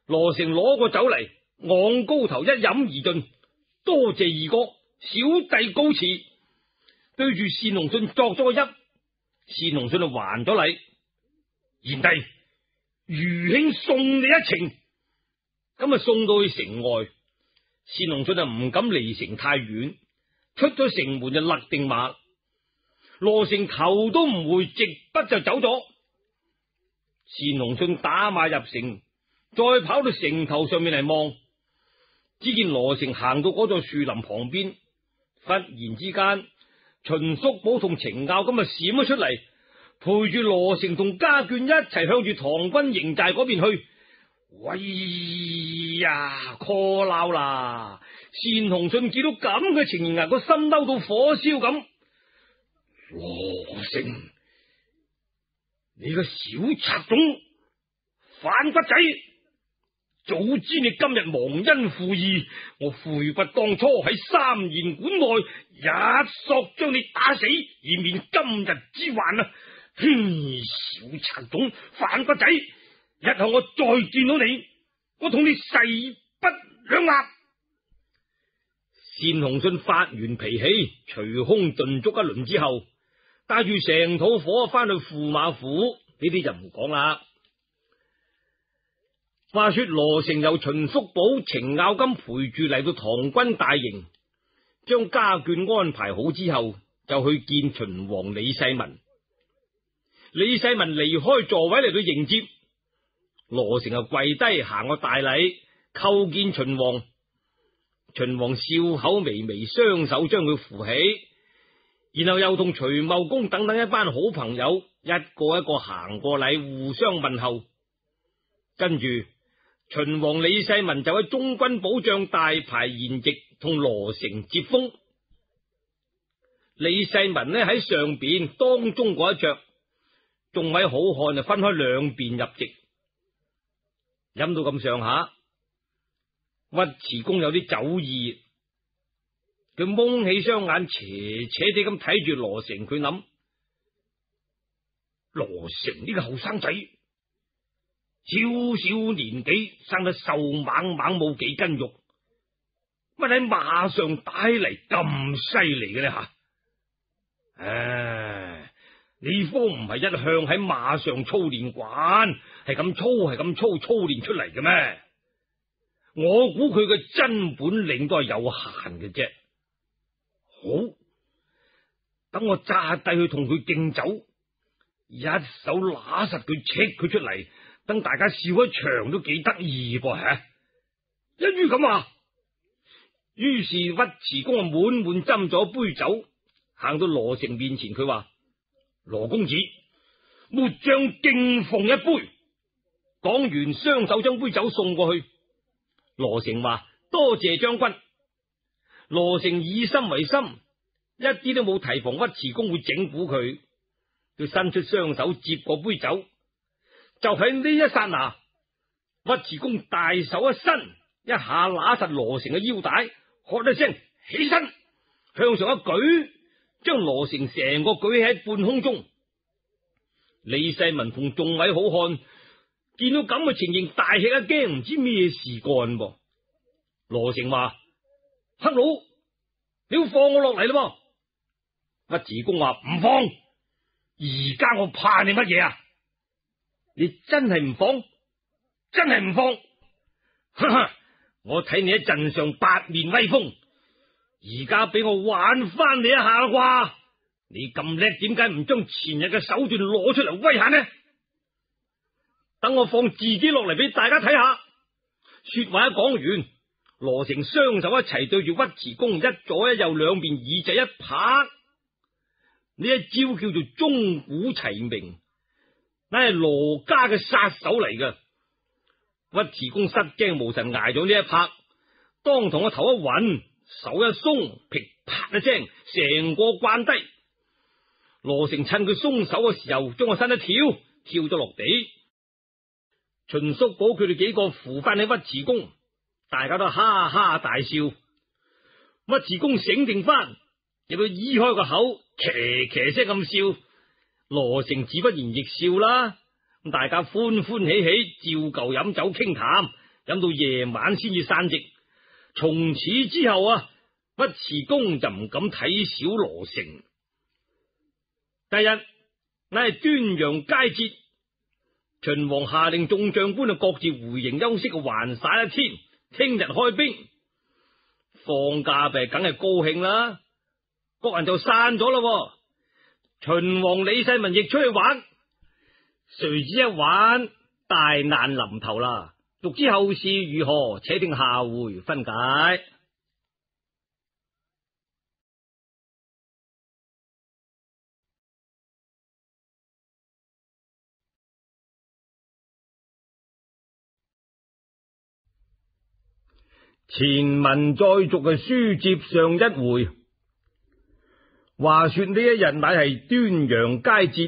羅成攞個酒嚟，昂高頭一飲而盡，多謝二哥，小弟告辭。對住單龍信作咗個揖，單龍信就還咗禮。賢弟，余兄送你一程。咁啊，送到去城外，單龍信就唔敢離城太遠，出咗城門就勒定馬。羅成頭都唔回，直筆就走咗。單龍信打馬入城，再跑到城頭上面嚟望，只見羅成行到嗰座樹林旁邊，忽然之間，秦叔寶同程咬金咁啊閃咗出嚟，陪住羅成同家眷一齊向住唐軍營寨嗰邊去。喂呀，call鬧啦！單鴻信見到咁嘅情形啊，個心嬲到火燒咁。羅成，你個小賊種，反骨仔！早知你今日忘恩負義，我悔不當初喺三言館內一索將你打死，以免今日之患啊！哼，小賊種，反骨仔！日後我再見到你，我同你誓不兩立。單鴻信發完脾氣，隨空遁足一輪之後，帶住成肚火翻去駙馬府，呢啲就唔講啦。話說羅成由秦叔寶、程咬金陪住嚟到唐軍大營，將家眷安排好之後，就去見秦王李世民。李世民離開座位嚟到迎接，羅成就跪低行個大禮，叩見秦王。秦王笑口微微，雙手將佢扶起，然後又同徐茂公等等一班好朋友一個一個行過禮，互相問候。跟住秦王李世民就喺中軍保障大排筵席，同羅成接風。李世民呢喺上邊當中嗰一着，眾位好漢就分開兩邊入席。飲到咁上下，尉遲恭有啲酒意，佢蒙起雙眼，斜斜地咁睇住羅成。佢諗，羅成呢個後生仔，小小年紀生得瘦猛猛，冇幾斤肉，乜喺馬上打起嚟咁犀利嘅呢吓？唉，呢科唔係一向喺馬上操練慣，係咁操係咁操操練出嚟嘅咩？我估佢嘅真本領都係有限嘅啫。好，等我揸低去同佢敬酒，一手揦實佢，斥佢出嚟，等大家笑一場都幾得意噃吓。一於咁話，於是尉遲恭啊滿滿斟咗杯酒，行到羅成面前，佢話：羅公子，末將敬奉一杯。講完，雙手將杯酒送過去。羅成話：多謝將軍。羅成以心為心，一啲都冇提防尉遲恭會整蠱佢，佢伸出雙手接過杯酒。就喺呢一剎那，尉遲恭大手一伸，一下揦實羅成嘅腰帶，喝一聲起身，向上一舉，將羅成成個舉起喺半空中。李世民同眾位好漢見到咁嘅情形，大吃一驚，唔知咩事幹噃。羅成話：黑佬，你要放我落嚟啦！尉遲恭話：唔放，而家我怕你乜嘢啊？你真係唔放，真係唔放！哈哈，我睇你喺陣上八面威風，而家俾我玩翻你一下啦啩？你咁叻，點解唔將前日嘅手段攞出嚟威下呢？等我放自己落嚟俾大家睇下。說話一講完，羅成雙手一齊對住尉遲恭，一左一右兩邊耳仔一拍，呢一招叫做鐘鼓齊鳴，乃係羅家嘅殺手嚟嘅。尉遲恭失驚無神，挨咗呢一拍，當堂個頭一暈，手一鬆，噼啪一聲，成個慣低。羅成趁佢鬆手嘅時候，將個身一跳，跳咗落地。秦叔寶佢哋幾個扶翻起尉遲恭，大家都哈哈大笑。尉遲恭醒定翻，亦都依開個口，騎騎聲咁笑。羅成自不然亦笑啦。咁大家歡歡喜喜，照舊飲酒傾談， 飲到夜晚先至散席。從此之後啊，尉遲恭就唔敢睇小羅成。第日乃係端陽佳節，秦王下令眾將官啊各自回營休息，還耍一天，聽日開兵。放假咪梗係高興啦，各人就散咗啦。秦王李世民亦出去玩，誰知一玩大難臨頭啦。欲知後事如何，且聽下回分解。前文再續嘅書接上一回，話說呢一日乃係端陽佳節，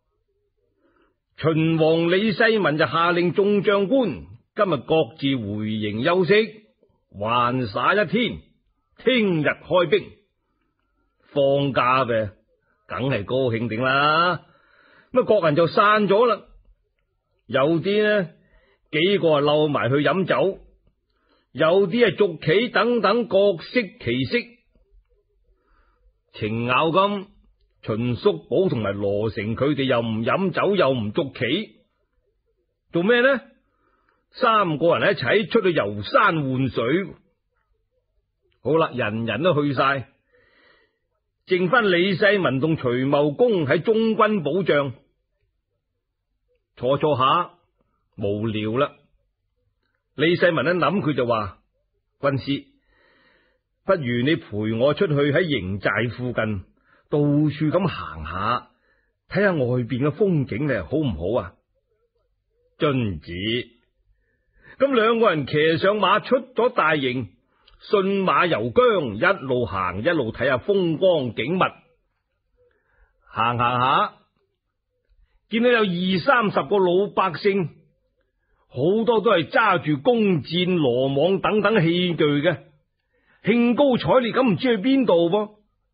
秦王李世民就下令眾將官今日各自回營休息，還耍一天，聽日開兵。放假嘅梗係高興定啦，咁各人就散咗啦。有啲呢幾個啊溜埋去飲酒，有啲係捉棋等等，各適其適。程咬金、秦叔寶同埋羅成佢哋又唔飲酒，又唔捉棋，做咩呢？三個人一齊出去遊山玩水。好啦，人人都去晒，剩翻李世民同徐茂公喺中軍保障。坐坐下無聊啦，李世民一諗，佢就話：軍師，不如你陪我出去喺營寨附近到處咁行下，睇下外邊嘅風景咧，好唔好啊？遵旨。咁兩個人騎上馬出咗大營，順馬遊疆，一路行一路睇下風光景物。行行下，見到有二三十個老百姓，好多都係揸住弓箭、羅網等等器具嘅，興高采烈咁唔知去邊度噃。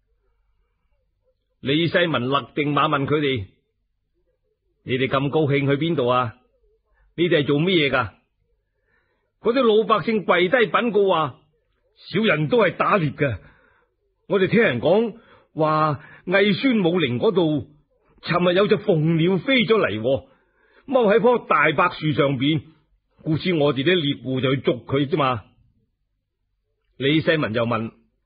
李世民勒定馬問佢哋：你哋咁高興去邊度啊？你哋係做咩嘢噶？嗰啲老百姓跪低稟告話：小人都係打獵嘅。我哋聽人講話，魏宣武陵嗰度尋日有隻鳳鳥飛咗嚟，踎喺棵大柏樹上邊，故此我哋啲獵戶就去捉佢啫嘛。李世民又問：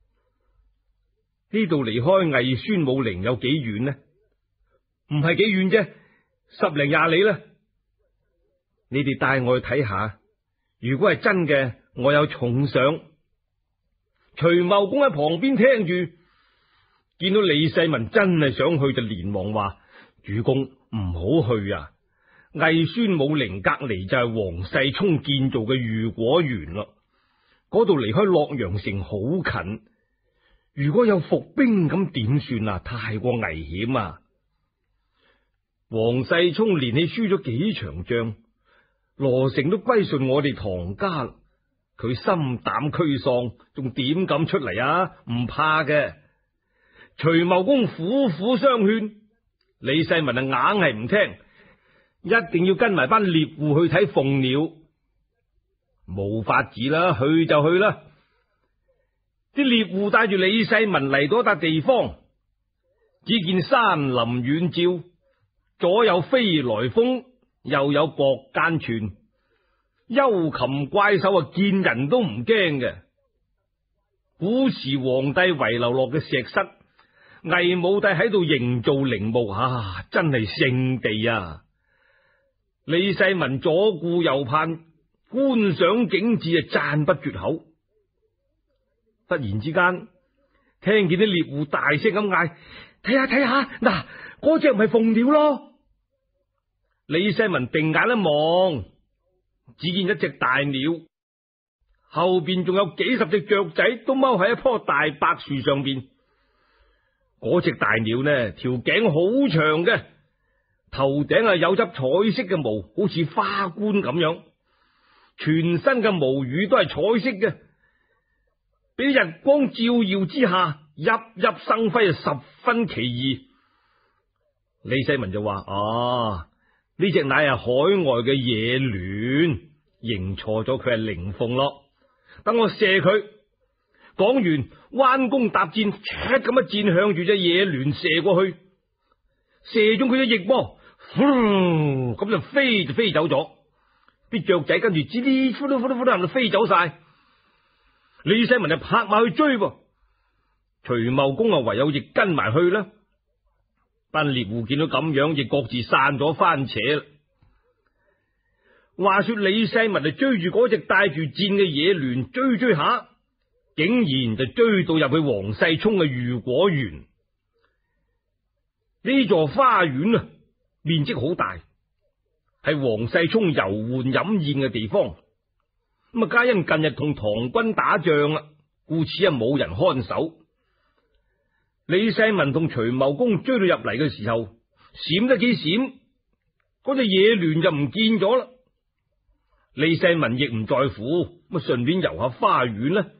呢度離開魏宣武陵有幾遠呢？唔係幾遠啫，十零廿里啦。你哋帶我去睇下。如果係真嘅，我有重賞。徐茂公喺旁邊聽住，見到李世民真係想去，就連忙話：主公唔好去啊！魏宣武陵隔籬就係王世充建造嘅御果園咯，嗰度離開洛陽城好近。如果有伏兵咁點算啊？太過危險啊！王世充連氣輸咗幾場仗，羅成都歸順我哋唐家，佢心膽俱喪，仲點敢出嚟啊？唔怕嘅。徐茂公苦苦相勸，李世民啊硬係唔聽，一定要跟埋班獵戶去睇鳳鳥。冇法子啦，去就去啦。啲獵戶帶住李世民嚟到一笪地方，只見山林遠照，左有飛來峰，又有薄間泉，幽禽怪獸啊見人都唔驚嘅。古時皇帝遺留落嘅石室，魏武帝喺度營造陵墓，啊，真係聖地啊！李世民左顧右盼，觀賞景致啊，讚不絕口。忽然之間，聽見啲獵戶大聲咁嗌：睇下睇下，嗱，嗰隻唔係鳳鳥咯！李世民定眼一望，只見一隻大鳥，後邊仲有幾十隻雀仔，都踎喺一棵大柏樹上邊。嗰隻大鳥呢，條頸好長嘅，頭頂啊有執彩色嘅毛，好似花冠咁樣，全身嘅毛羽都係彩色嘅，俾日光照耀之下，熠熠生輝，十分奇異。李世民就話：哦，呢隻乃係海外嘅野鸞， 認錯咗佢係凌鳳咯。等我射佢。講完，彎弓搭箭，唰咁一箭向住隻野聯射過去，射中佢隻翼波，呼咁就飛就飛走咗。啲雀仔跟住吱哩呼嚕呼嚕呼嚕咁就飛走晒。李世民就拍馬去追噃，徐茂公啊唯有亦跟埋去啦。班獵戶見到咁樣，亦各自散咗番扯啦。話說李世民就追住嗰隻帶住箭嘅野聯追追下，竟然就追到入去王世充嘅御果園。呢座花園啊，面積好大，係王世充遊玩飲宴嘅地方。咁啊，皆因近日同唐軍打仗啊，故此啊冇人看守。李世民同徐茂公追到入嚟嘅時候，閃得幾閃，嗰隻野聯就唔見咗啦。李世民亦唔在乎，咁啊順便遊下花園啦。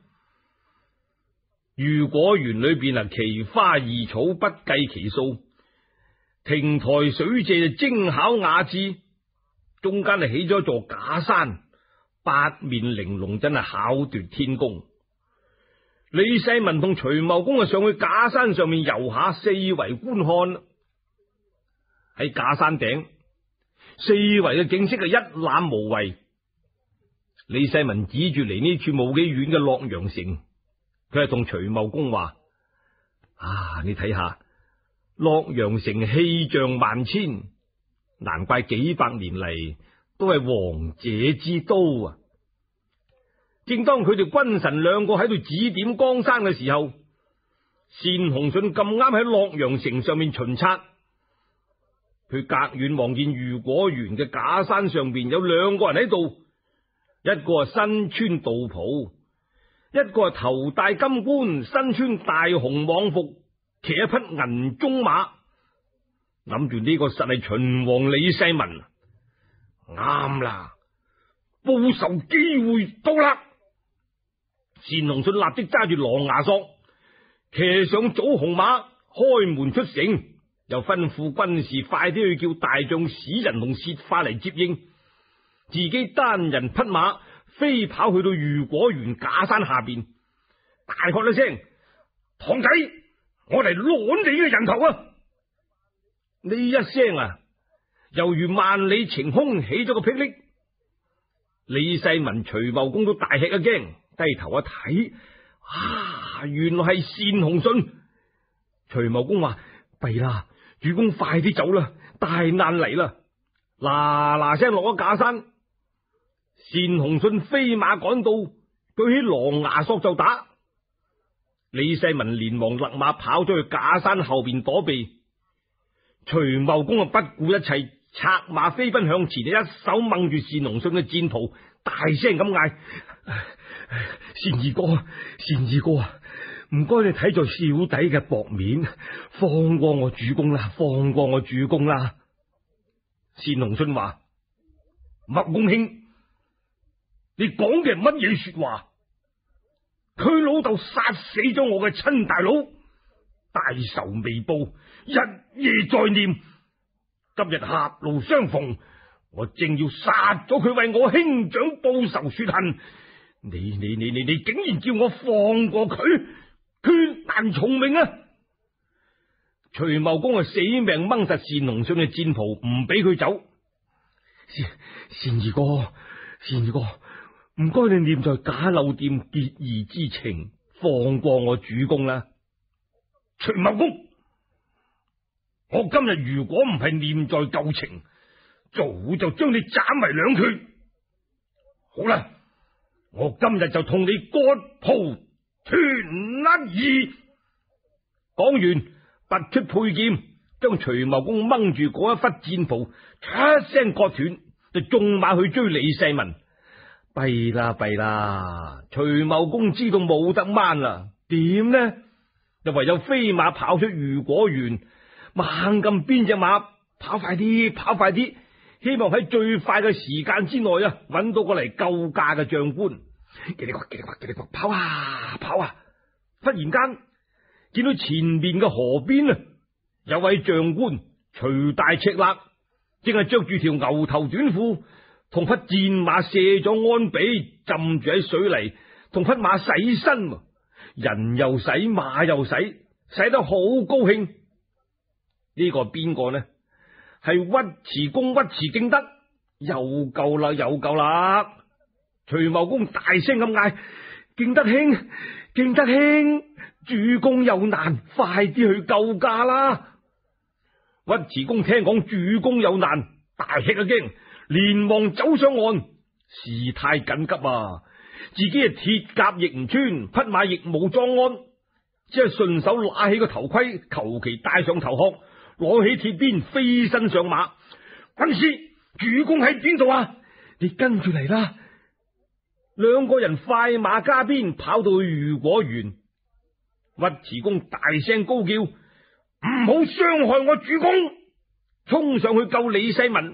御果園裏邊啊，奇花異草不計其數，亭台水榭就精巧雅致，中間係起咗一座假山，八面玲瓏，真係巧奪天工。李世民同徐茂公啊上去假山上面遊下，四圍觀看。喺假山頂，四圍嘅景色係一覽無遺。李世民指住離呢處冇幾遠嘅洛陽城，佢係同徐茂公話：啊，你睇下洛陽城氣象萬千，難怪幾百年嚟都係王者之都啊！正當佢哋君臣兩個喺度指點江山嘅時候，單雄信咁啱喺洛陽城上面巡察，佢隔遠望見御果園嘅假山上邊有兩個人喺度。一個係身穿道袍，一個係頭戴金冠，身穿大紅蟒服，騎一匹銀鬃馬。諗住呢個實係秦王李世民，啱啦，報仇機會到啦！單雄信立即揸住狼牙索，騎上祖紅馬，開門出城，又吩咐軍士快啲去叫大將史人同薛化嚟接應。自己單人匹馬飛跑去到御果園假山下邊，大喝一聲：堂仔，我嚟攞你嘅人頭啊！呢一聲啊，猶如萬里晴空，起咗個霹靂。李世民、徐茂公都大吃一驚，低頭一睇，啊，原來係單雄信。徐茂公話：弊啦，主公快啲走啦，大難嚟啦！嗱嗱聲落咗假山。單雄信飛馬趕到，舉起狼牙索就打。李世民連忙勒馬跑咗去假山後邊躲避。徐茂公啊不顧一切，策馬飛奔向前，一手掹住單雄信嘅戰袍，大聲咁嗌：單二哥，單二哥啊，唔該你睇在小弟嘅薄面，放過我主公啦，放過我主公啦！單雄信話：麥公卿，你講嘅係乜嘢說話？佢老豆殺死咗我嘅親大佬，大仇未報，日夜在念。今日狹路相逢，我正要殺咗佢，為我兄長報仇雪恨。你你你你你竟然叫我放過佢，決難從命啊！徐茂公啊死命掹實單雄信嘅戰袍，唔俾佢走。單二哥，單二哥，唔該你念在假柳店結義之情，放過我主公啦！徐茂公，我今日如果唔係念在舊情，早就將你斬為兩決。好啦，我今日就同你割袍斷義。講完，拔出佩劍，將徐茂公掹住嗰一忽戰袍，出聲割斷，就縱馬去追李世民。弊啦弊啦，徐茂公知道冇得掹啦，點呢？就唯有飛馬跑出御果園，猛咁鞭隻馬，跑快啲，跑快啲，希望喺最快嘅時間之內啊，揾到個嚟救駕嘅將官。嘰哩呱嘰哩呱嘰哩呱，跑啊跑啊！忽然間見到前面嘅河邊啊，有位將官，隨大赤肋，正係着住條牛頭短褲， 同匹戰馬卸咗鞍比，浸住喺水泥，同匹馬洗身，人又洗，馬又洗，洗得好高興。呢個係邊個呢？係尉遲恭尉遲敬德。又夠啦，又夠啦！徐茂公大聲咁嗌：敬德兄，敬德兄，主公有難，快啲去救駕啦！尉遲恭聽講主公有難，大吃一驚，連忙走上岸。事態緊急啊！自己係鐵甲亦唔穿，匹馬亦冇裝鞍，只係順手拿起個頭盔，求其戴上頭殼，攞起鐵鞭，飛身上馬。軍師，主公喺邊度啊？你跟住嚟啦！兩個人快馬加鞭跑到去御果園，尉遲恭大聲高叫：唔好傷害我主公！衝上去救李世民。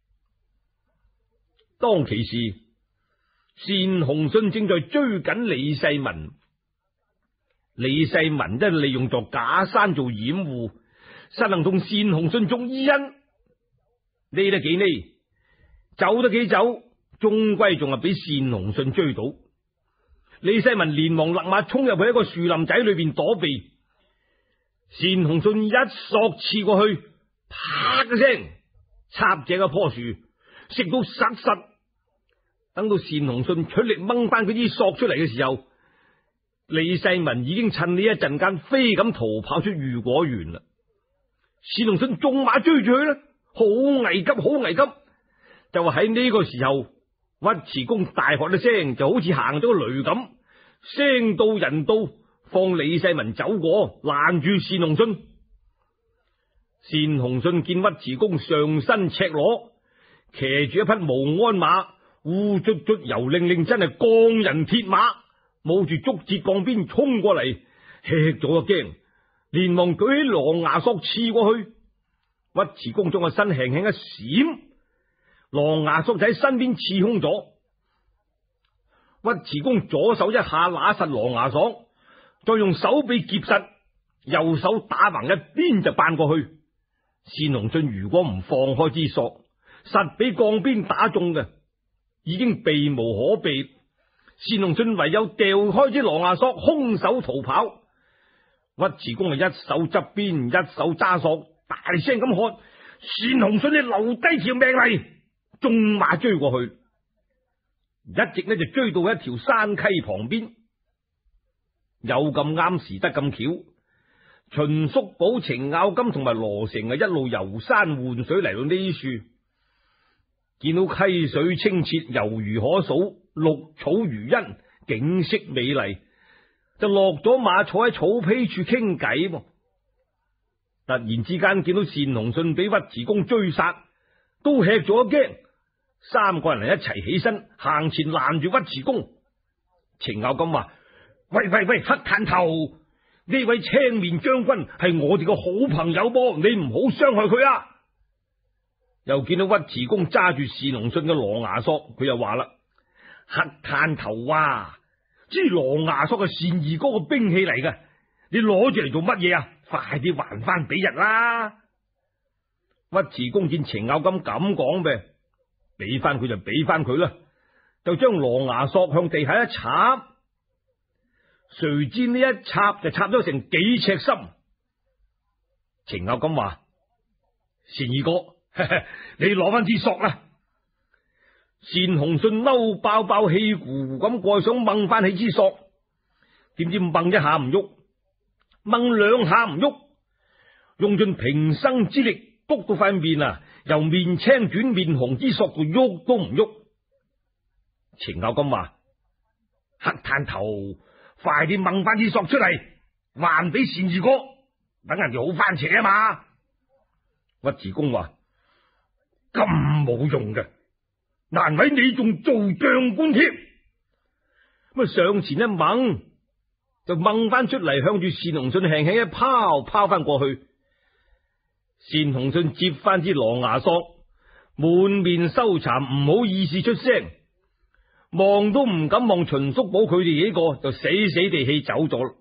當其時，單雄信正在追緊李世民。李世民都利用咗假山做掩護，實能同單雄信捉伊恩。呢得幾呢？走得幾走，終歸仲係俾單雄信追到。李世民連忙勒馬衝入去一個樹林仔裏邊躲避。單雄信一索刺過去，啪嘅聲插正一棵樹，食到實實。等到單雄信出力掹翻佢支索出嚟嘅時候，李世民已經趁呢一陣間飛咁逃跑出御果園啦。單雄信縱馬追住佢啦，好危急，好危急！就話喺呢個時候，尉遲恭大喝一聲，就好似行咗個雷咁，聲到人到，放李世民走過，攔住單雄信。單雄信見尉遲恭上身赤裸，騎住一匹毛鞍馬，烏卒卒油令令，真係鋼人鐵馬，冒住竹節鋼鞭衝過嚟，吃咗個驚，連忙舉起狼牙索刺過去。尉遲恭將個身輕輕一閃，狼牙索就喺身邊刺空咗。尉遲恭左手一下拿實狼牙索，再用手臂夾實，右手打橫一鞭就扳過去。單雄信如果唔放開支索，實俾鋼鞭打中嘅，已經避無可避。單雄信唯有掉開支狼牙索，空手逃跑。尉遲恭係一手執鞭，一手揸索，大聲咁喝：單雄信，你留低條命嚟！縱馬追過去，一直呢就追到一條山溪旁邊。有咁啱時得咁巧，秦叔寶、程咬金同埋羅成啊一路遊山玩水嚟到呢處，見到溪水清澈，猶如可數，綠草如茵，景色美麗，就落咗馬坐喺草皮處傾偈。突然之間見到單雄信俾尉遲恭追殺，都吃咗一驚。三個人嚟一齊起身行前攔住尉遲恭。程咬金話：喂喂喂，黑炭頭，呢位青面將軍係我哋個好朋友噃，你唔好傷害佢啊！又見到尉遲恭揸住單雄信嘅狼牙索，佢又話啦：黑炭頭啊，支狼牙索係單二哥嘅兵器嚟嘅，你攞住嚟做乜嘢啊？快啲還翻俾人啦！尉遲恭見程咬金咁講唄，俾翻佢就俾翻佢啦，就將狼牙索向地下一插，誰知呢一插就插咗成幾尺深。程咬金話：單二哥，呵呵，你攞翻支索啦！單雄信嬲爆爆氣鼓鼓咁過去想掹翻起支索，點知掹一下唔喐，掹兩下唔喐，用盡平生之力督到塊面啊，由面青轉面紅，支索到喐都唔喐。程咬金話：黑炭頭，快啲掹翻支索出嚟，還俾單二哥，等人哋好番邪啊嘛！尉遲恭話：咁冇用嘅，難為你仲做將官添。咁啊上前一掹，就掹翻出嚟，向住單雄信輕輕一拋，拋翻過去。單雄信接翻支狼牙索，滿面羞慚，唔好意思出聲，望都唔敢望秦叔寶佢哋幾個，就死死地氣走咗。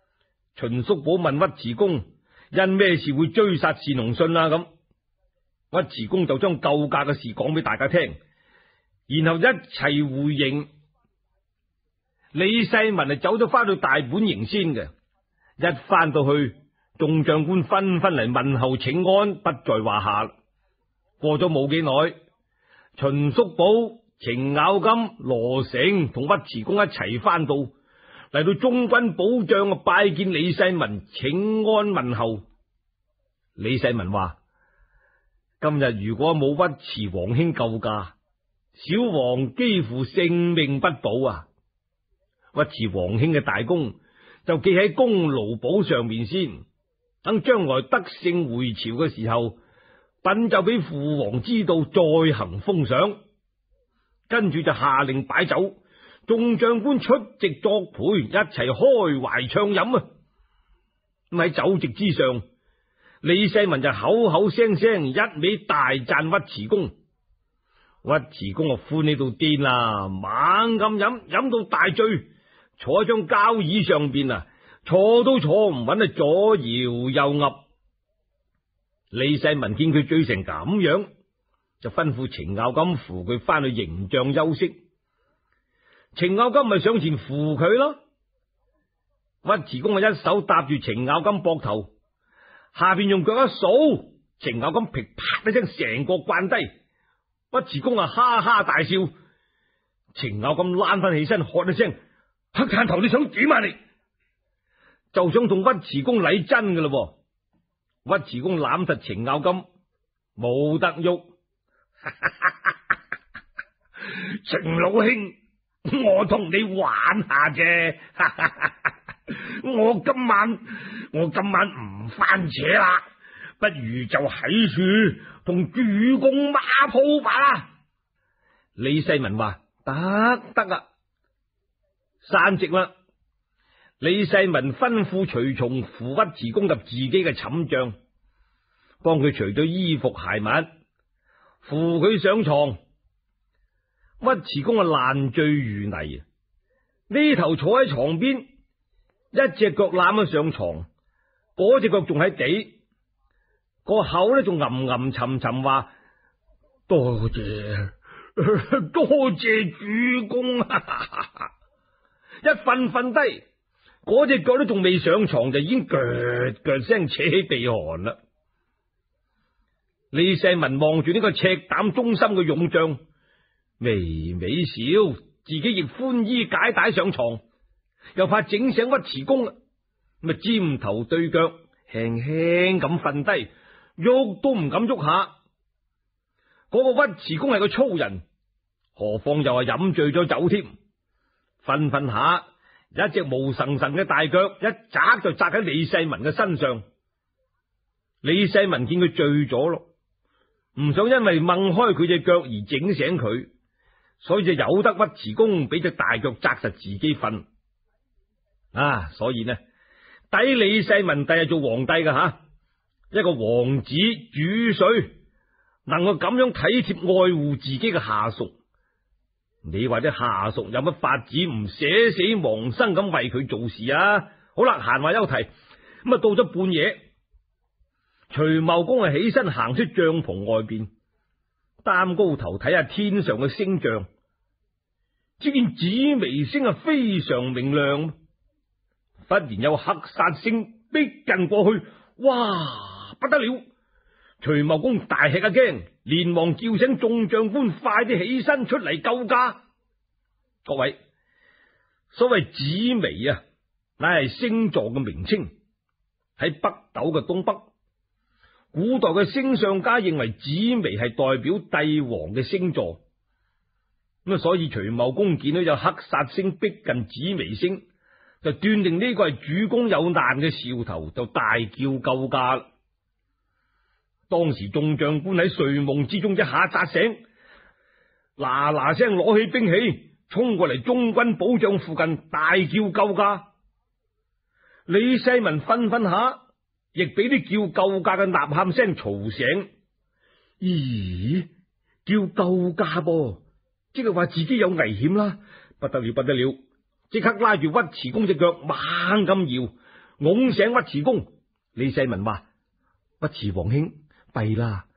秦叔寶問尉遲恭：因咩事會追殺單雄信啊？咁尉遲恭就將救駕嘅事講俾大家聽，然後一齊回營。李世民係走咗翻到大本營先嘅，一翻到去，眾將官紛紛嚟問候請安，不在話下。過咗冇幾耐，秦叔寶、程咬金、羅成同尉遲恭一齊翻到嚟到中軍保障啊，拜見李世民，請安問候。李世民話：今日如果冇尉遲皇兄救駕，小王幾乎性命不保啊！尉遲皇兄嘅大功就記喺功勞簿上面先，等將來得勝回朝嘅時候，稟就俾父王知道，再行封賞。跟住就下令擺酒，眾將官出席作陪，一齊開懷暢飲啊！咁喺酒席之上，李世民就口口聲聲一味大讚尉遲恭。尉遲恭啊，歡喜到癲啦，猛咁飲，飲到大醉，坐喺張交椅上邊啊，坐都坐唔穩啊，左搖右岌。李世民見佢醉成咁樣，就吩咐程咬金扶佢翻去營帳休息。程咬金咪上前扶佢咯，尉遲恭啊一手搭住程咬金膊頭，下邊用腳一掃，程咬金噼啪一聲成個慣低。尉遲恭啊哈哈大笑，程咬金躝翻起身，喝一聲：黑炭頭，你想點啊你？就想同尉遲恭禮真噶啦。尉遲恭攬實程咬金，冇得喐。程老兄，我同你玩下啫。我今晚我今晚唔翻扯啦，不如就喺處同主公馬鋪吧啦。李世民話：得得啊，散席啦。李世民吩咐隨從扶尉遲恭入自己嘅寢帳，幫佢除咗衣服鞋襪，扶佢上床。尉遲恭啊爛醉如泥，呢頭坐喺床邊，一隻腳攬咗上床，嗰隻腳仲喺地，個口咧仲吟吟沉沉話：多謝多謝主公啊！一瞓瞓低，嗰隻腳都仲未上床，就已經腳腳聲扯起鼻鼾啦。李世民望住呢個赤膽忠心嘅勇將，微微笑，自己亦寬衣解帶上床，又怕整醒尉遲恭啊，咪尖頭對腳，輕輕咁瞓低，喐都唔敢喐下。嗰個尉遲恭係個粗人，何況又係飲醉咗酒添，瞓瞓下，一隻毛神神嘅大腳一砸就砸喺李世民嘅身上。李世民見佢醉咗咯，唔想因為掹開佢隻腳而整醒佢，所以就由得尉遲恭俾隻大腳砸實自己瞓。啊，所以呢，抵李世民第日做皇帝嘅吓，一個王子主帥能夠咁樣體貼愛護自己嘅下屬，你話啲下屬有乜法子唔捨死忘生咁為佢做事啊？好啦，閒話休提，咁啊到咗半夜，徐茂公啊起身行出帳篷外邊，擔高頭睇下天上嘅星象，只見紫微星啊非常明亮，忽然有黑煞星逼近過去，哇，不得了！徐茂公大吃一驚，連忙叫醒眾將官，快啲起身出嚟救駕。各位，所謂紫微啊，乃係星座嘅名稱，喺北斗嘅東北。古代嘅星相家認為紫微係代表帝王嘅星座，咁啊，所以徐茂公見到有黑煞星逼近紫微星，就斷定呢個係主公有難嘅兆頭，就大叫救駕啦。當時眾將官喺睡夢之中一下扎醒，嗱嗱聲攞起兵器，衝過嚟中軍保障附近，大叫救駕。李世民瞓瞓下，亦俾啲叫救駕嘅吶喊聲嘈醒。咦，叫救駕噃，即係話自己有危險啦！不得了，不得了！即刻拉住尉遲恭隻腳，猛咁搖，拱醒尉遲恭。李世民話：尉遲皇兄，弊啦！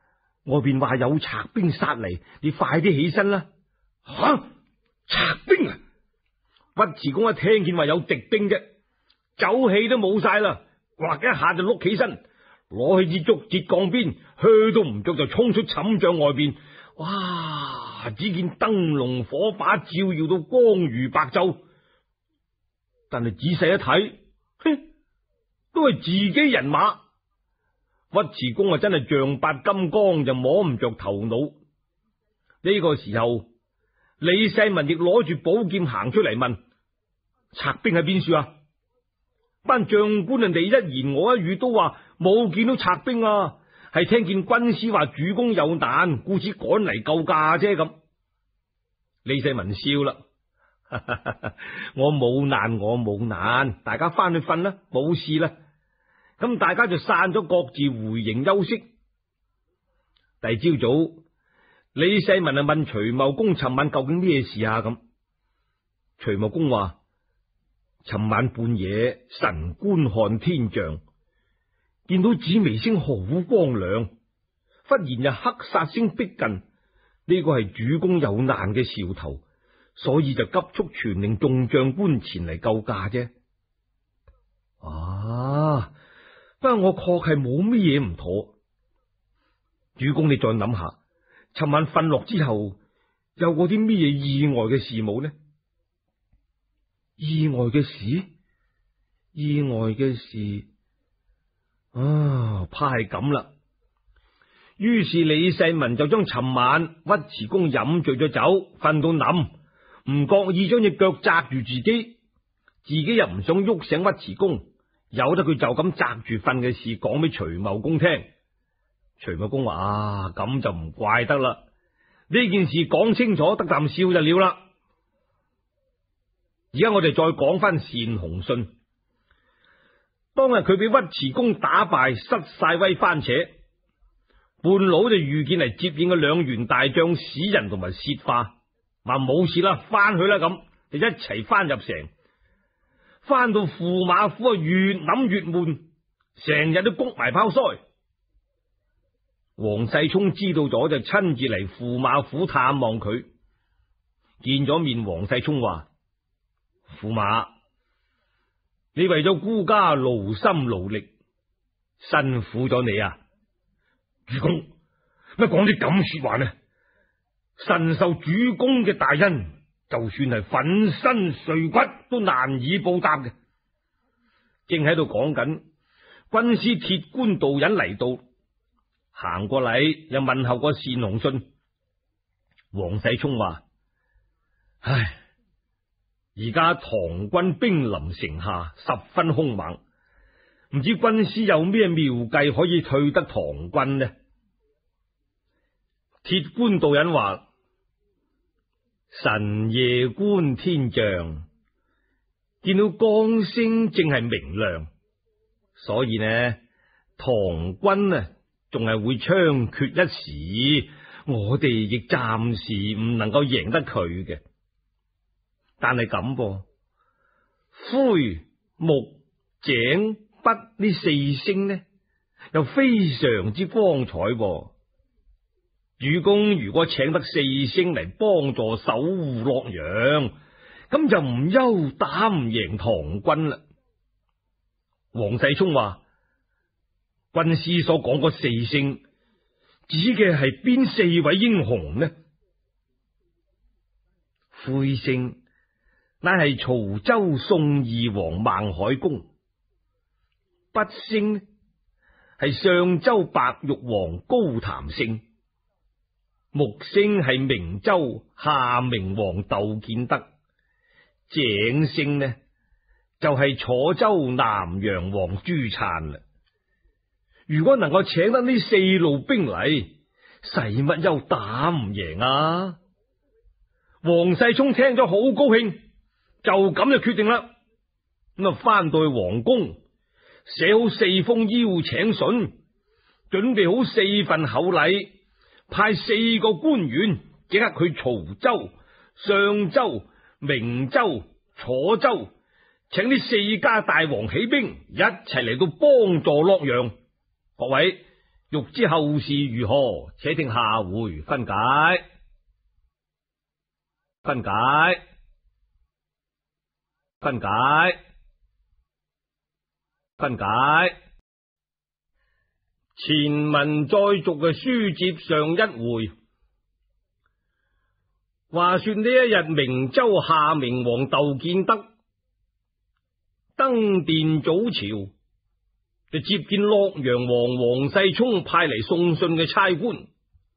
外邊話有賊兵殺嚟，你快啲起身啦！吓、啊，賊兵啊！尉遲恭一聽見話有敵兵啫，酒氣都冇晒啦，嘩一下就碌起身，攞起支竹節鋼鞭，靴都唔着就衝出寢帳外邊。哇！只見燈籠火把照耀到光如白晝，但係仔細一睇，哼，都係自己人馬。尉遲恭啊，真係丈八金剛就摸唔着頭腦。呢個時候，李世民亦攞住寶劍行出嚟問：賊兵喺邊處啊？班將官人哋一言我一語都話冇見到賊兵啊，係聽見軍師話主公有難，故此趕嚟救駕啫。咁李世民笑啦：我冇難，我冇難，大家翻去瞓啦，冇事啦。咁大家就散咗，各自回營休息。第二朝早，李世民啊問徐茂公尋晚究竟咩事啊？咁徐茂公話：尋晚半夜神觀看天象，見到紫微星好光亮，忽然就黑煞星逼近，呢個係主公有難嘅兆頭，所以就急速傳令眾將官前嚟救駕啫。啊！不過我確係冇乜嘢唔妥，主公你再諗下，尋晚瞓落之後有嗰啲咩嘢意外嘅事冇呢？意外嘅事，意外嘅事，啊，怕係咁啦。於是李世民就將尋晚尉遲恭飲醉咗酒，瞓到冧，唔覺意將隻腳紮住自己，自己又唔想喐醒尉遲恭。由得佢就咁扎住瞓嘅事講俾徐茂公聽。徐茂公話：啊，咁就唔怪得啦，呢件事講清楚得啖笑就了啦。而家我哋再講翻單雄信，當日佢俾尉遲恭打敗，失晒威番扯，半路就遇見嚟接應嘅兩員大將史仁同埋薛化，話冇事啦，翻去啦，咁就一齊翻入城。翻到駙馬府啊，越諗越悶，成日都谷埋泡腮。黃世聰知道咗就親自嚟駙馬府探望佢，見咗面，黃世聰話：駙馬，你為咗孤家勞心勞力，辛苦咗你啊！主公乜講啲咁說話呢？臣受主公嘅大恩，就算係粉身碎骨都難以報答嘅。正喺度講緊，軍師鐵觀道人嚟到，行過嚟又問候過單雄信。黃世聰話：唉，而家唐軍兵臨城下，十分兇猛，唔知軍師有咩妙計可以退得唐軍呢？鐵觀道人話：臣夜觀天象，見到光星正係明亮，所以呢，唐軍啊仲係會猖獗一時，我哋亦暫時唔能夠贏得佢嘅。但係咁噃，灰、木、井、筆呢四星呢，又非常之光彩噃。主公如果請得四星嚟幫助守護洛陽，咁就唔憂打唔贏唐軍啦。黃世聰話：軍師所講嗰四星，指嘅係邊四位英雄呢？灰星乃係曹州宋義王孟海公，筆星呢係上州白玉王高譚勝，木星係明州夏明王竇建德，井星呢就係、是、楚州南陽王朱粲啦。如果能夠請得呢四路兵嚟，使乜又打唔贏啊？黃世聰聽咗好高興，就咁就決定啦。咁啊，翻到去皇宮，寫好四封邀請信，準備好四份厚禮，派四個官員即刻去曹州、上州、明州、楚州，請呢四家大王起兵，一齊嚟到幫助洛陽。各位欲知後事如何，且聽下回分解。分解，分解，分解。前文再續嘅書接上一回，話說呢一日，明州夏明王竇建德登殿早朝，就接見洛陽王王世充派嚟送信嘅差官。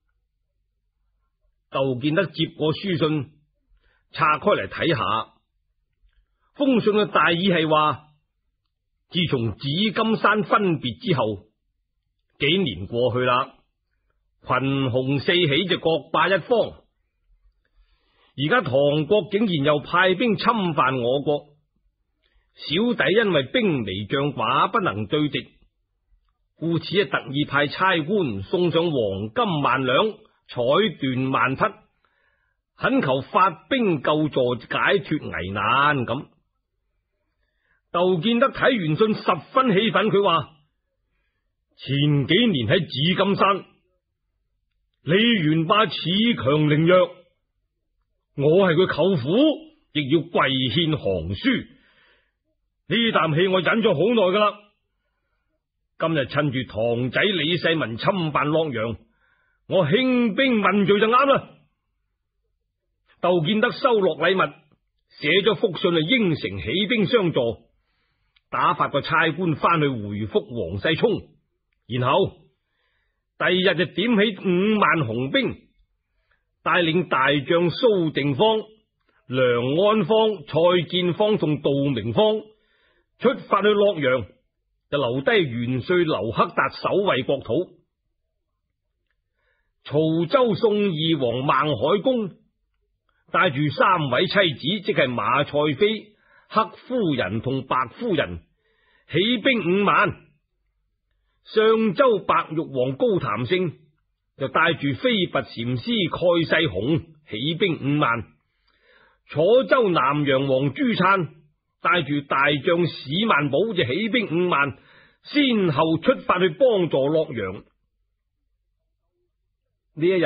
竇建德接過書信，拆開嚟睇下，封信嘅大意係話，自從紫金山分別之後，幾年過去啦，群雄四起就各霸一方。而家唐國竟然又派兵侵犯我國，小弟因為兵微將寡，不能對敵，故此啊特意派差官送上黃金萬兩、彩緞萬匹，懇求發兵救助，解脫危難。咁竇建德睇完信十分氣憤，佢話：前幾年喺紫金山，李元霸恃強凌弱，我係佢舅父，亦要跪獻降書。呢啖氣我忍咗好耐噶啦，今日趁住堂仔李世民侵犯洛陽，我興兵問罪就啱啦。竇建德收落禮物，寫咗封信嚟應承起兵相助，打發個差官翻去回復王世充，然後第二日就點起五萬雄兵，帶領大將蘇定方、梁安方、蔡建方同杜明方出發去洛陽，就留低元帥劉克達守衛國土。曹州宋義王孟海公帶住三位妻子，即係馬賽妃、黑夫人同白夫人，起兵五萬。上州白玉王高譚勝就帶住飛拔禪師蓋世雄，起兵五萬。楚州南陽王朱粲帶住大將史萬寶就起兵五萬，先後出發去幫助洛陽。呢一日，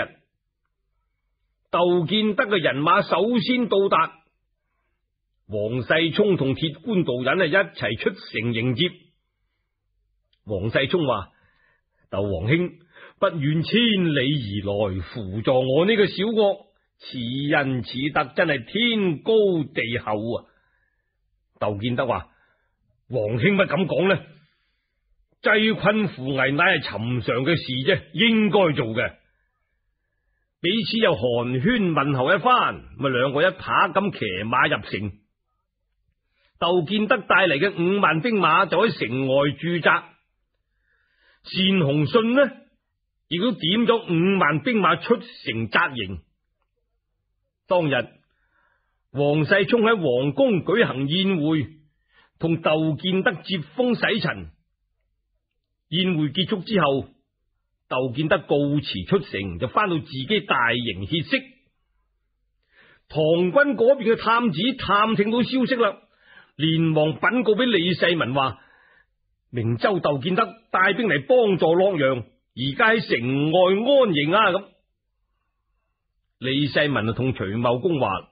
竇建德嘅人馬首先到達，王世充同鐵官道人啊一齊出城迎接。王世充話：竇王兄不遠千里而來輔助我呢個小國，此恩此德真係天高地厚啊！竇建德話：王兄乜咁講呢？濟困扶危乃係尋常嘅事啫，應該做嘅。彼此又寒暄問候一番，咪兩個一扒咁騎馬入城。竇建德帶嚟嘅五萬兵馬就喺城外駐紮。單雄信呢，亦都點咗五萬兵馬出城紮營。當日王世充喺皇宮舉行宴會，同竇建德接風洗塵。宴會結束之後，竇建德告辭出城，就翻到自己大營歇息。唐軍嗰邊嘅探子探聽到消息啦，連忙稟告俾李世民話：明州竇建德帶兵嚟幫助洛陽，而家喺城外安營啊！咁李世民就同徐茂公話：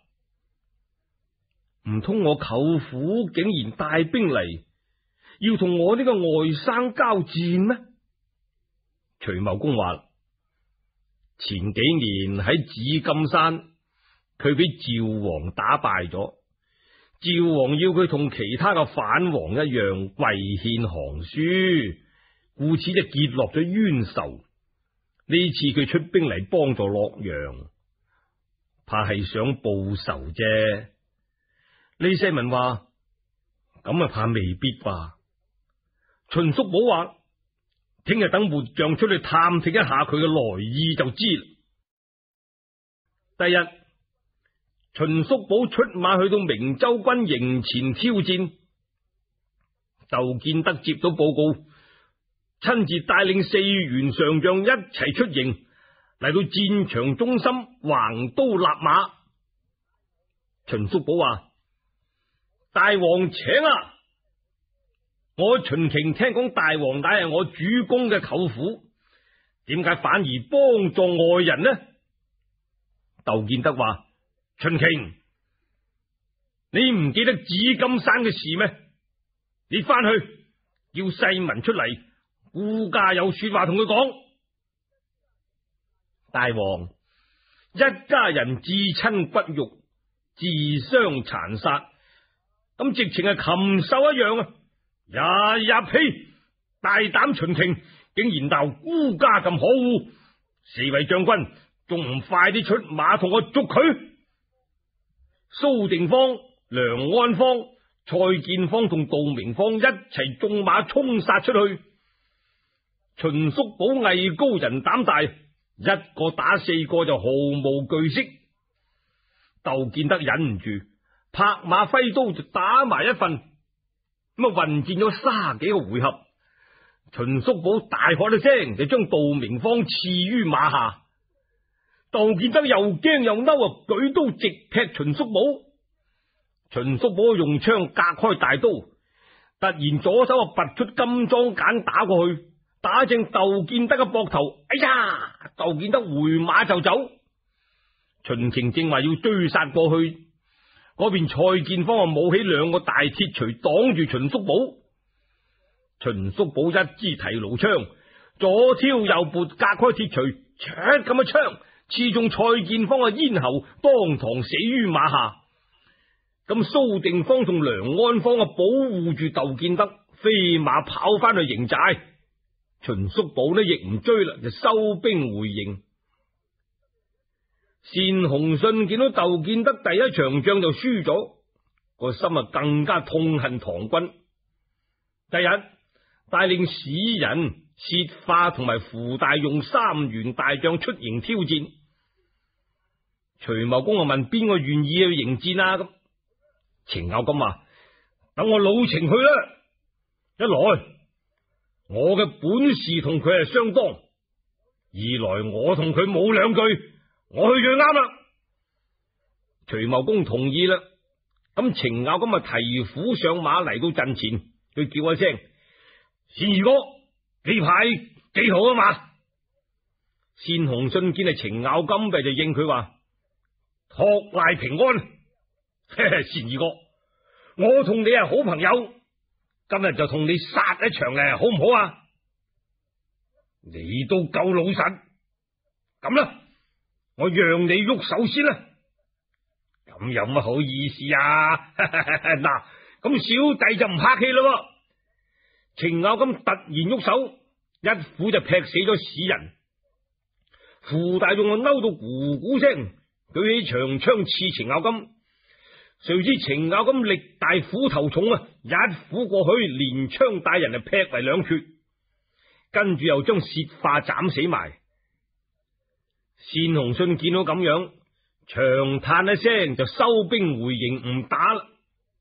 唔通我舅父竟然帶兵嚟，要同我呢個外甥交戰咩？徐茂公話：前幾年喺紫金山，佢俾趙王打敗咗，趙王要佢同其他嘅反王一樣跪獻降書，故此就結落咗冤仇。呢次佢出兵嚟幫助洛陽，怕係想報仇啫。李世民話：咁啊，怕未必啩。秦叔寶話：聽日等末將出去探聽一下佢嘅來意就知啦。第日，秦叔寶出馬去到明州軍營前挑戰。竇建德接到報告，親自帶領四員上將一齊出營，嚟到戰場中心橫刀立馬。秦叔寶話：大王請啊！我秦瓊聽講大王乃係我主公嘅舅父， 點解反而幫助外人呢？竇建德話：秦瓊，你唔記得紫金山嘅事咩？你翻去叫世民出嚟，顧家有說話同佢講。大王，一家人至親骨肉，自相殘殺，咁直情係禽獸一樣啊！呀呀呸！大膽秦瓊，竟然鬧孤家咁可惡！四位將軍仲唔快啲出馬同我捉佢？蘇定方、梁安方、蔡建方同杜明方一齊縱馬衝殺出去。秦叔寶藝高人膽大，一個打四個就毫無懼色。竇建德忍唔住，拍馬揮刀就打埋一份。咁啊，混戰咗卅幾個回合，秦叔寶大喝一聲，就將杜明方刺於馬下。竇建德又驚又嬲啊，舉刀直劈秦叔寶。秦叔寶用槍隔開大刀，突然左手啊拔出金裝鐧打過去，打正竇建德嘅膊頭。哎呀！竇建德回馬就走。秦瓊正話要追殺過去，嗰邊蔡建方啊舞起兩個大鐵錘擋住秦叔寶。秦叔寶一支提爐槍，左挑右撥，隔開鐵錘，唰咁嘅槍刺中蔡建方嘅咽喉，當堂死於馬下。咁蘇定方同梁安方啊保護住竇建德，飛馬跑翻去營寨。秦叔寶呢亦唔追啦，就收兵回營。單雄信見到竇建德第一場仗就輸咗，個心啊更加痛恨唐軍。第日帶領使人薛化同埋符大用三員大將出營挑戰。徐茂公啊問邊個願意去迎戰啊？咁程咬金話：等我老程去啦。一來我嘅本事同佢係相當，二來我同佢冇兩句。我去就啱啦。徐茂公同意啦。咁程咬金啊提虎上馬嚟到陣前，佢叫一聲：單二哥，呢排幾好啊嘛？單雄信見係程咬金，咪就應佢話：託賴平安。單二哥，我同你係好朋友，今日就同你殺一場嘅，好唔好啊？你都夠老實，咁啦。我讓你喐手先啦，咁有乜好意思啊？嗱，咁小弟就唔客氣咯。程咬金突然喐手，一斧就劈死咗使人。符大用啊嬲到咕咕聲，舉起長槍刺程咬金。誰知程咬金力大斧頭重啊，一斧過去，連槍帶人啊劈為兩缺，跟住又將薛化斬死埋。單雄信見到咁樣，長嘆一聲就收兵回營，唔打啦。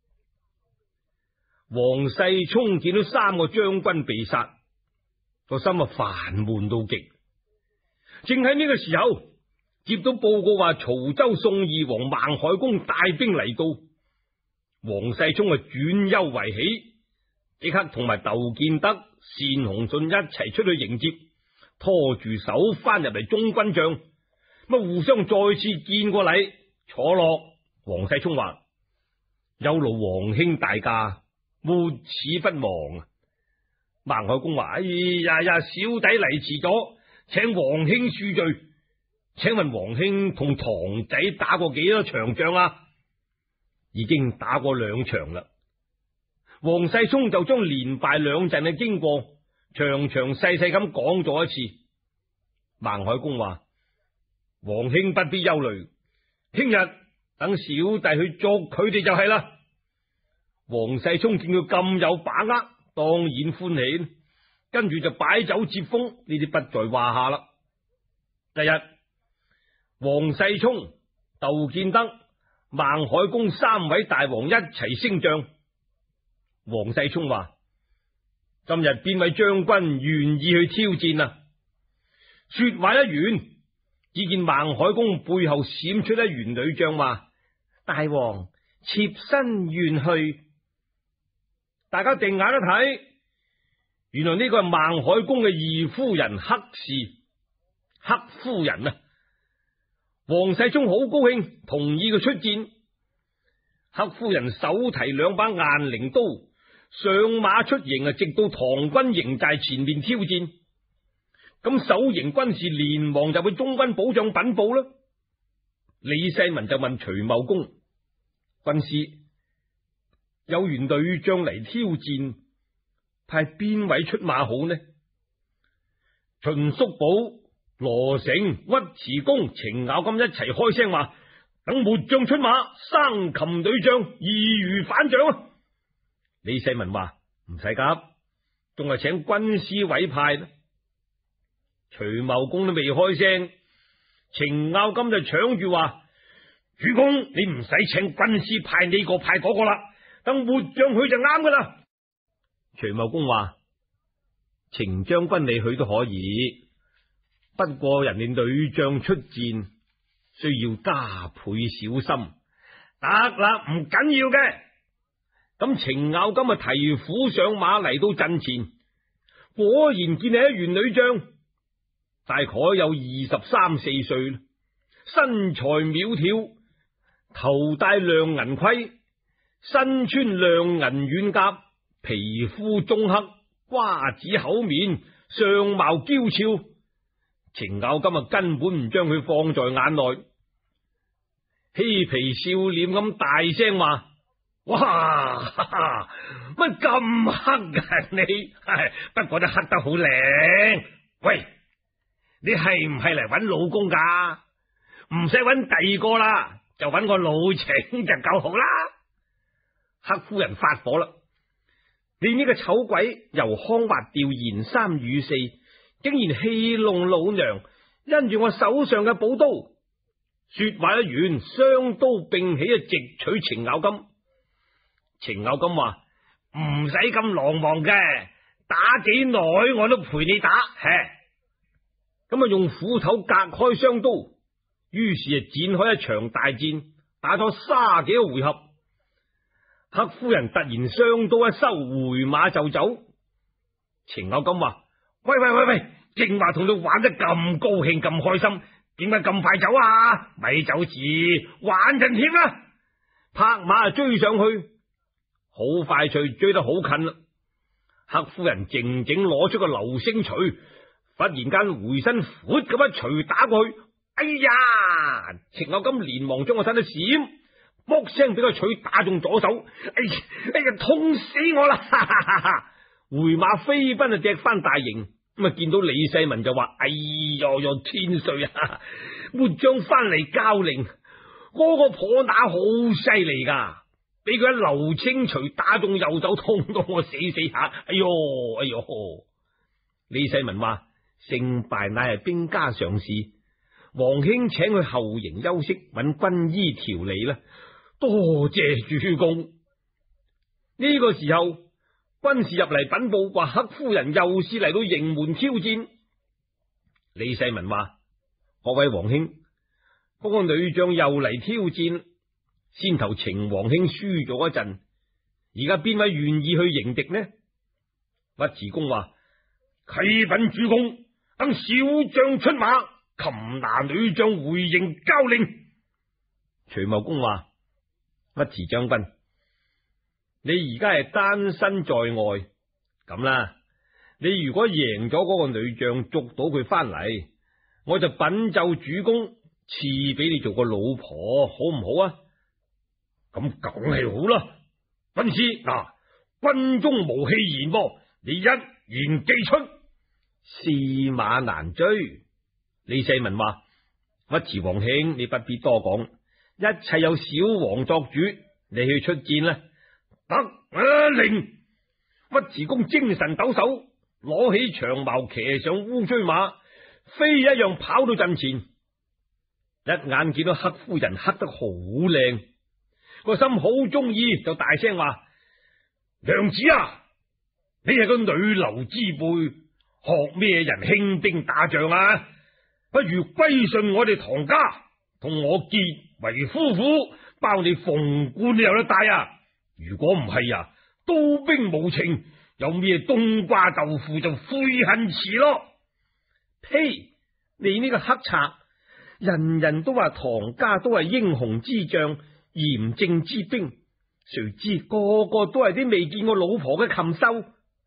王世充見到三個將軍被殺，個心啊煩悶到極。正喺呢個時候，接到報告話曹州宋二王孟海公帶兵嚟到。王世充啊轉憂為喜，即刻同埋竇建德、單雄信一齊出去迎接，拖住手翻入嚟中軍帳。乜互相再次見過禮，坐落。王世充話：有勞王兄大駕，沒此不忘。孟海公話：哎呀呀，小弟嚟遲咗，請王兄恕罪。請問王兄同唐仔打過幾多場仗啊？已經打過兩場啦。王世充就將連敗兩陣嘅經過詳詳細細咁講咗一次。孟海公話：王兄不必憂慮，聽日等小弟去捉佢哋就係啦。王世充見佢咁有把握，當然歡喜，跟住就擺酒接風，呢啲不在話下啦。第日，王世充、竇建德、孟海公三位大王一齊升帳。王世充話：今日邊位將軍願意去挑戰啊？說話一完，只見孟海公背後閃出一員女將，話：大王，妾身願去。大家定眼一睇，原來呢個係孟海公嘅二夫人黑氏， 黑夫人啊！王世充好高興，同意佢出戰。黑夫人手提兩把雁翎刀，上馬出營啊，直到唐軍營寨前面挑戰。咁守營軍士連忙就去中軍保障稟報啦。李世民就問徐茂公：軍師，有員女將嚟挑戰，派邊位出馬好呢？秦叔寶、羅成、尉遲恭、程咬金一齊開聲話：等末將出馬，生擒女將，易如反掌啊！李世民話：唔使急，仲係請軍師委派呢。徐茂公都未開聲，程咬金就搶住話：主公，你唔使請軍師派呢個派嗰個啦，等末將去就啱噶啦。徐茂公話：程將軍你去都可以，不過人哋女將出戰，需要加倍小心。得啦，唔緊要嘅。咁程咬金啊提虎上馬嚟到陣前，果然見係一員女將，大概有二十三四歲，身材苗條，頭戴亮銀盔，身穿亮銀軟甲，皮膚棕黑，瓜子口面，相貌嬌俏。程咬金啊根本唔將佢放在眼內，嬉皮笑臉咁大聲話：哇，乜咁黑啊你？不過都黑得好靚。喂，你係唔係嚟搵老公噶？唔使搵第二個啦，就搵個老程就夠好啦。黑夫人發火啦：你呢個醜鬼，油腔滑調，言三語四，竟然戲弄老娘，因住我手上嘅寶刀。說話一完，雙刀並起啊，直取程咬金。程咬金話：唔使咁狼忙嘅，打幾耐我都陪你打。咁啊，用斧頭隔開雙刀，於是啊展開一場大戰，打咗卅幾個回合。黑夫人突然雙刀一收，回馬就走。程咬金話：喂喂喂喂，正話同你玩得咁高興咁開心，點解咁快走啊？咪走字，玩陣添啦！拍馬追上去，好快脆追得好近啦。黑夫人靜靜攞出個流星錘，忽然間回身闊咁一錘打過去。哎呀！程咬金連忙將個身一閃，卜聲俾個錘打中左手。哎呀哎呀，痛死我啦！回馬飛奔啊，趯翻大營。咁啊，見到李世民就話：哎喲喲，天歲啊！末將翻嚟交令，嗰個破打好犀利噶，俾佢一流星錘打中右手，痛到我死死下。哎喲哎喲！李世民話：勝敗乃係兵家常事，王兄請去後營休息，揾軍醫調理啦。多謝主公。呢個時候，軍士入嚟稟報話，黑夫人又是嚟到營門挑戰。李世民話：各位王兄，嗰個女將又嚟挑戰，先頭程王兄輸咗一陣，而家邊位願意去迎敵呢？尉遲恭話：啟稟主公，等小將出馬，擒拿女將回營交令。徐茂公話：尉遲將軍，你而家係單身在外，咁啦，你如果贏咗嗰個女將，捉到佢翻嚟，我就稟奏主公，賜俾你做個老婆，好唔好啊？咁梗係好啦。軍師嗱，軍中無戲言噃，你一言既出，駟馬難追。李世民話：尉遲王兄，你不必多講，一切有小王作主，你去出戰啦。得啊，令尉遲恭精神抖擻，攞起長矛，騎上烏騅馬，飛一樣跑到陣前。一眼見到黑夫人黑得好靚，個心好中意，就大聲話：娘子啊，你係個女流之輩，學咩人輕兵打仗啊？不如歸順我哋唐家，同我結為夫婦，包你鳳冠都有得戴啊！如果唔係啊，刀兵無情，有咩冬瓜豆腐就悔恨遲咯。呸！
你呢個黑賊，人人都話唐家都係英雄之將，嚴正之兵，誰知個個都係啲未見過老婆嘅禽獸。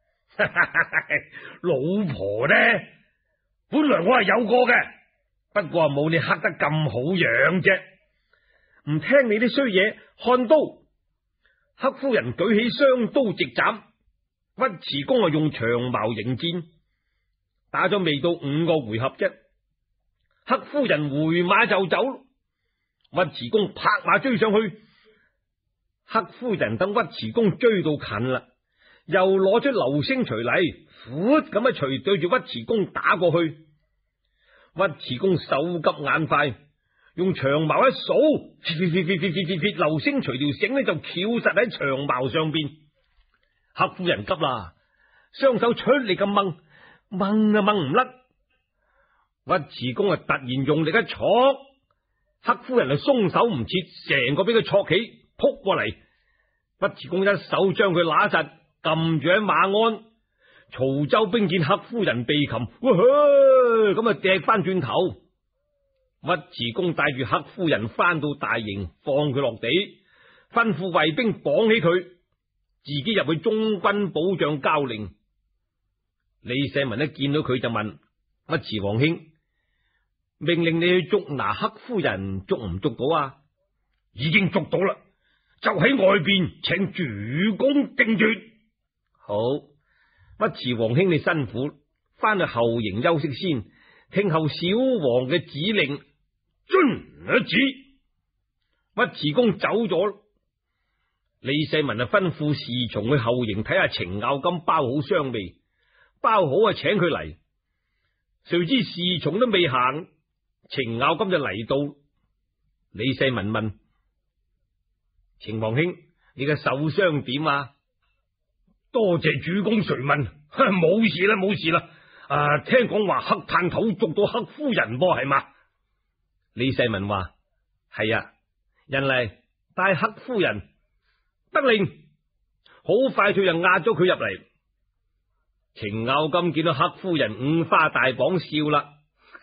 老婆呢？本來我係有過嘅，不過冇你黑得咁好樣啫。
唔聽你啲衰嘢，看刀！黑夫人舉起雙刀直斬，尉遲恭啊用長矛迎戰，打咗未到五個回合啫。黑夫人回馬就走，尉遲恭拍馬追上去。黑夫人等尉遲恭追到近啦，又攞出流星錘嚟，闊咁一錘對住尉遲恭打過去。尉遲恭手急眼快，用長矛一掃，流星錘條繩呢就翹實喺長矛上邊。黑夫人急啦，雙手出力咁掹，掹啊掹唔甩。尉遲恭啊突然用力一挫，黑夫人啊鬆手唔切，成個俾佢挫起，撲過嚟。尉遲恭一手將佢揦實，撳住喺馬鞍。曹州兵見黑夫人被擒，咁啊掟翻轉頭。尉遲恭帶住黑夫人翻到大營，放佢落地，吩咐衛兵綁起佢，自己入去中軍保障交令。李世民一見到佢就問尉遲皇兄，命令你去捉拿黑夫人，捉唔捉到啊？
已經捉到啦，就喺外邊，請主公定奪。
好，尉遲皇兄你辛苦，翻去後營休息先，聽候小王嘅指令。
遵旨。
尉遲恭走咗，李世民啊吩咐侍從去後營睇下程咬金包好傷未，包好啊請佢嚟。誰知侍從都未行，程咬金就嚟到。李世民問程皇兄，你嘅受傷點啊？
多謝主公垂問，冇事啦冇事啦。啊，聽講話黑炭頭捉到黑夫人噃，係嘛？
李世民話：係啊，人嚟帶黑夫人。得令，好快脆就押咗佢入嚟。程咬金見到黑夫人五花大綁，笑啦。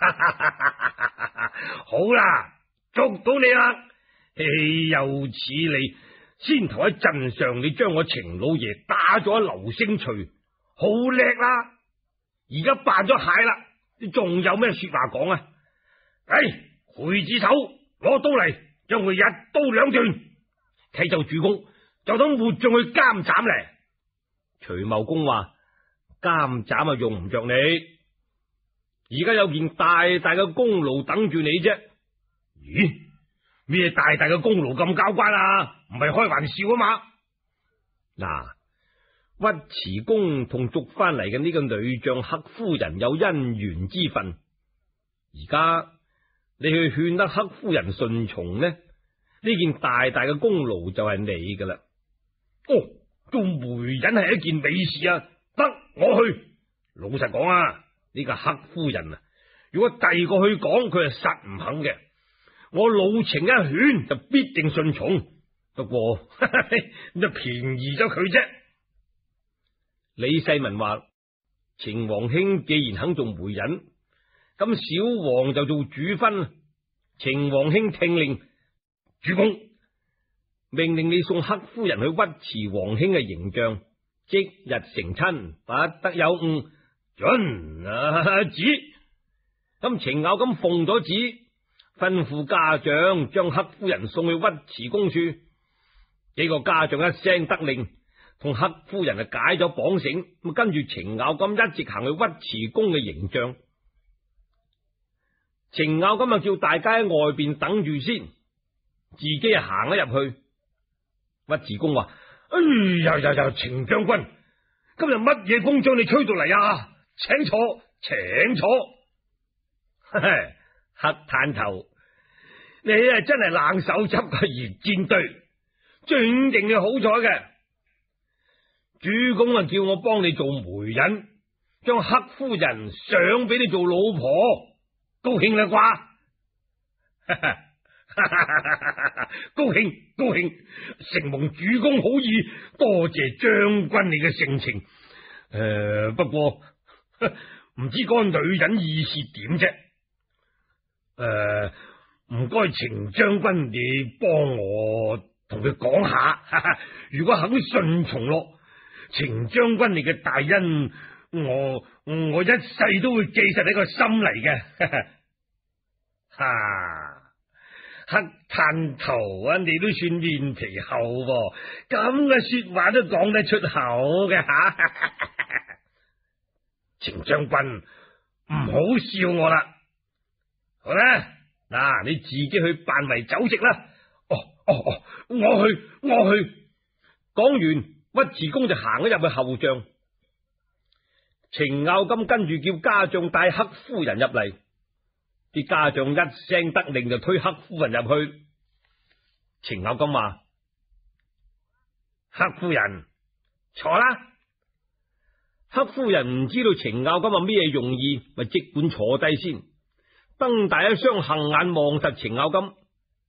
好啦，捉到你啦！豈有此理！先頭喺陣上，你將我程老爺打咗流星錘，好叻啦！而家扮咗蟹啦，你仲有咩說話講啊？哎，劊子手，攞刀嚟，將佢一刀兩斷。啟奏主公，就等活將佢監斬嚟。
徐茂公話：監斬啊，用唔着你。而家有件大大嘅功勞等住你啫。
咦？咩大大嘅功勞咁交關啊？唔係開玩笑啊嘛？
嗱，尉遲恭同捉翻嚟嘅呢個女將黑夫人有姻緣之分，而家你去勸得黑夫人順從呢？呢件大大嘅功勞就係你噶啦。
哦，做媒人係一件美事啊！得，我去。老實講啊，呢個黑夫人啊，如果第二個去講，佢係實唔肯嘅。我老程一勸就必定順從，不過咁就便宜咗佢啫。
李世民話：程皇兄既然肯做媒人，咁小王就做主分。程皇兄聽令。
主公
命令你送黑夫人去尉遲皇兄嘅營帳，即日成親，不得有誤。
准啊旨。
咁程咬金奉咗旨，吩咐家將將黑夫人送去尉遲恭處。幾個家將一聲得令，同黑夫人啊解咗綁繩，咁跟住程咬金一直行去尉遲恭嘅營帳。程咬金啊叫大家喺外邊等住先，自己啊行咗入去。尉遲恭話：
哎呀呀呀，程將軍，今日乜嘢風將你吹到嚟啊？請坐，請坐。
嘿嘿，黑炭頭，你啊真係冷手執個熱煎堆，尊定你好彩嘅。主公啊叫我幫你做媒人，將黑夫人賞俾你做老婆，高興啦啩？
高興高興，承蒙主公好意，多謝將軍你嘅盛情。誒、呃，不過唔知嗰個女人意思點啫？
誒，唔該，程將軍，你幫我同佢講下，哈哈，如果肯順從咯，程將軍你嘅大恩，我我一世都會記實喺個心嚟嘅。哈、啊，黑炭頭啊，你都算面皮厚喎，咁嘅說話都講得出口嘅吓。程將軍唔好笑我啦，好啦，嗱，你自己去扮為酒席啦。哦哦哦，我去我去。講完，尉遲恭就行咗入去後帳。程咬金跟住叫家將帶黑夫人入嚟，啲家將一聲得令就推黑夫人入去。程咬金話：黑夫人坐啦。黑夫人唔知道程咬金係咩用意，咪即管坐低先，瞪大一雙杏眼望實程咬金。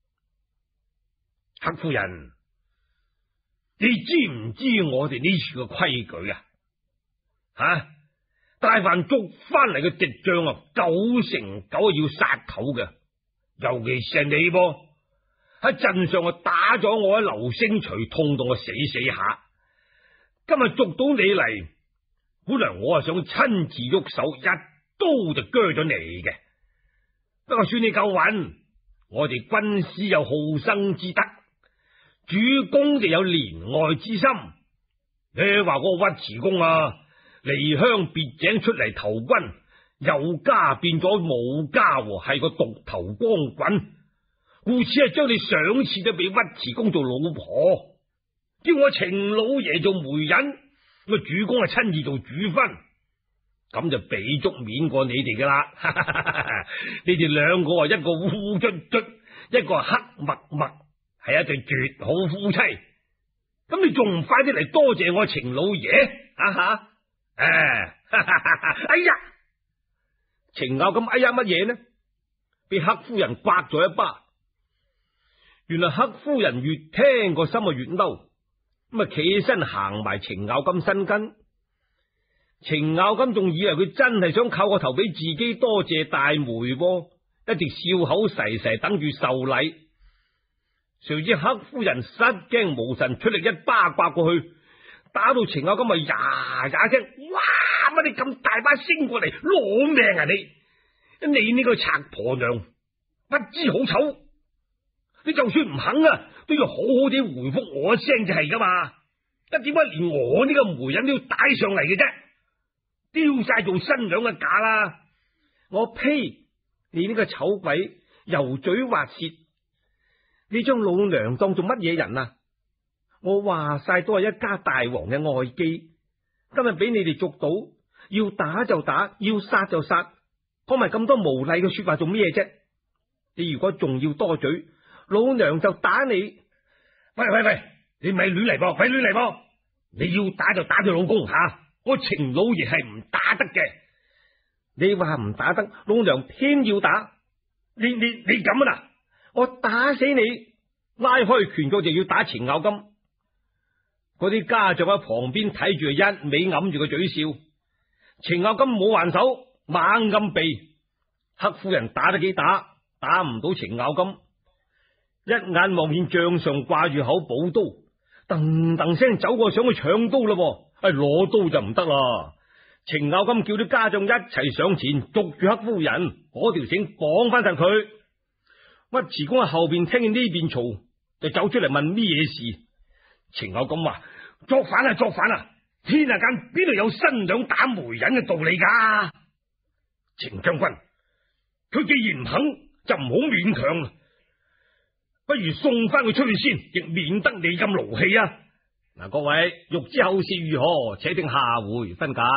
黑夫人，你知唔知我哋呢處嘅規矩啊？吓、啊，帶犯捉翻嚟嘅敵將啊，九成九係要殺頭嘅，尤其是你噃，喺陣上啊打咗我喺流星錘，痛到我死死下。今日捉到你嚟，本來我啊想親自喐手一刀就鋸咗你嘅，不過算你夠穩，我哋軍師有好生之德，主公就有憐愛之心。你話嗰個尉遲恭啊，離鄉別井出嚟投軍，有家變咗冇家，係個獨頭光棍，故此係將你賞賜咗俾尉遲恭做老婆，叫我程老爺做媒人，咁啊主公係親自做主婚，咁就俾足面過你哋噶啦。你哋兩個啊，一個烏卒卒，一個黑默默，係一對絕好夫妻。咁你仲唔快啲嚟多謝我程老爺啊吓？誒，哎呀，程咬金哎呀乜嘢呢？俾黑夫人刮咗一巴。原來黑夫人越聽個心啊越嬲，咁啊企起身行埋程咬金身跟。程咬金仲以為佢真係想靠個頭俾自己多謝大媒噃，一直笑口噬噬等住受禮。誰知黑夫人失驚無神，出力一巴刮過去，打到程咬金咪呀呀聲，哇！乜你咁大把聲過嚟攞命啊你！你呢個賊婆娘不知好醜，你就算唔肯啊，都要好好地回復我一聲就係噶嘛。一點解連我呢個媒人都要帶上嚟嘅啫？丟晒做新娘嘅架啦！我呸！你呢個醜鬼，油嘴滑舌，你將老娘當做乜嘢人啊？我話晒都係一家大王嘅愛姬，今日俾你哋捉到，要打就打，要殺就殺，講埋咁多無禮嘅說話做咩啫？你如果仲要多嘴，老娘就打你！喂喂喂，你咪亂嚟噃，咪亂嚟噃！你要打就打佢老公吓，我程老爺係唔打得嘅。你話唔打得，老娘偏要打。你你你咁啊嗱，我打死你！拉開拳腳就要打程咬金。嗰啲家將喺旁邊睇住，一味揞住個嘴笑。程咬金冇還手，猛咁避。黑夫人打得幾打，打唔到程咬金。一眼望見帳上掛住口寶刀，噔噔聲走過想去搶刀啦，哎，攞刀就唔得啦。程咬金叫啲家將一齊上前捉住黑夫人，嗰條繩綁翻實佢。尉遲恭喺後邊聽見呢邊嘈，就走出嚟問咩嘢事。程咬金話：作反啊，作反啊！天下間邊度有新娘打媒人嘅道理噶？程將軍，佢既然唔肯，就唔好勉強啦。不如送翻佢出去先，亦免得你咁勞氣啊！嗱，各位欲知後事如何，且聽下回分解。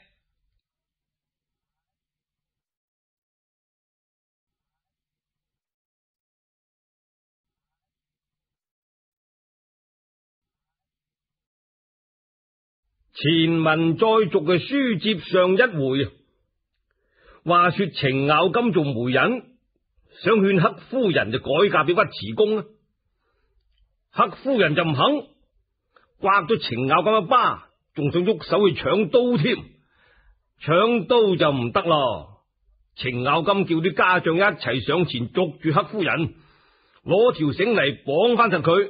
前文再續嘅書接上一回，話說程咬金做媒人，想勸黑夫人就改嫁俾尉遲恭啊，黑夫人就唔肯，刮咗程咬金一巴，仲想喐手去搶刀添，搶刀就唔得咯。
程咬金叫啲家將一齊上前捉住黑夫人，攞條繩嚟綁翻實佢。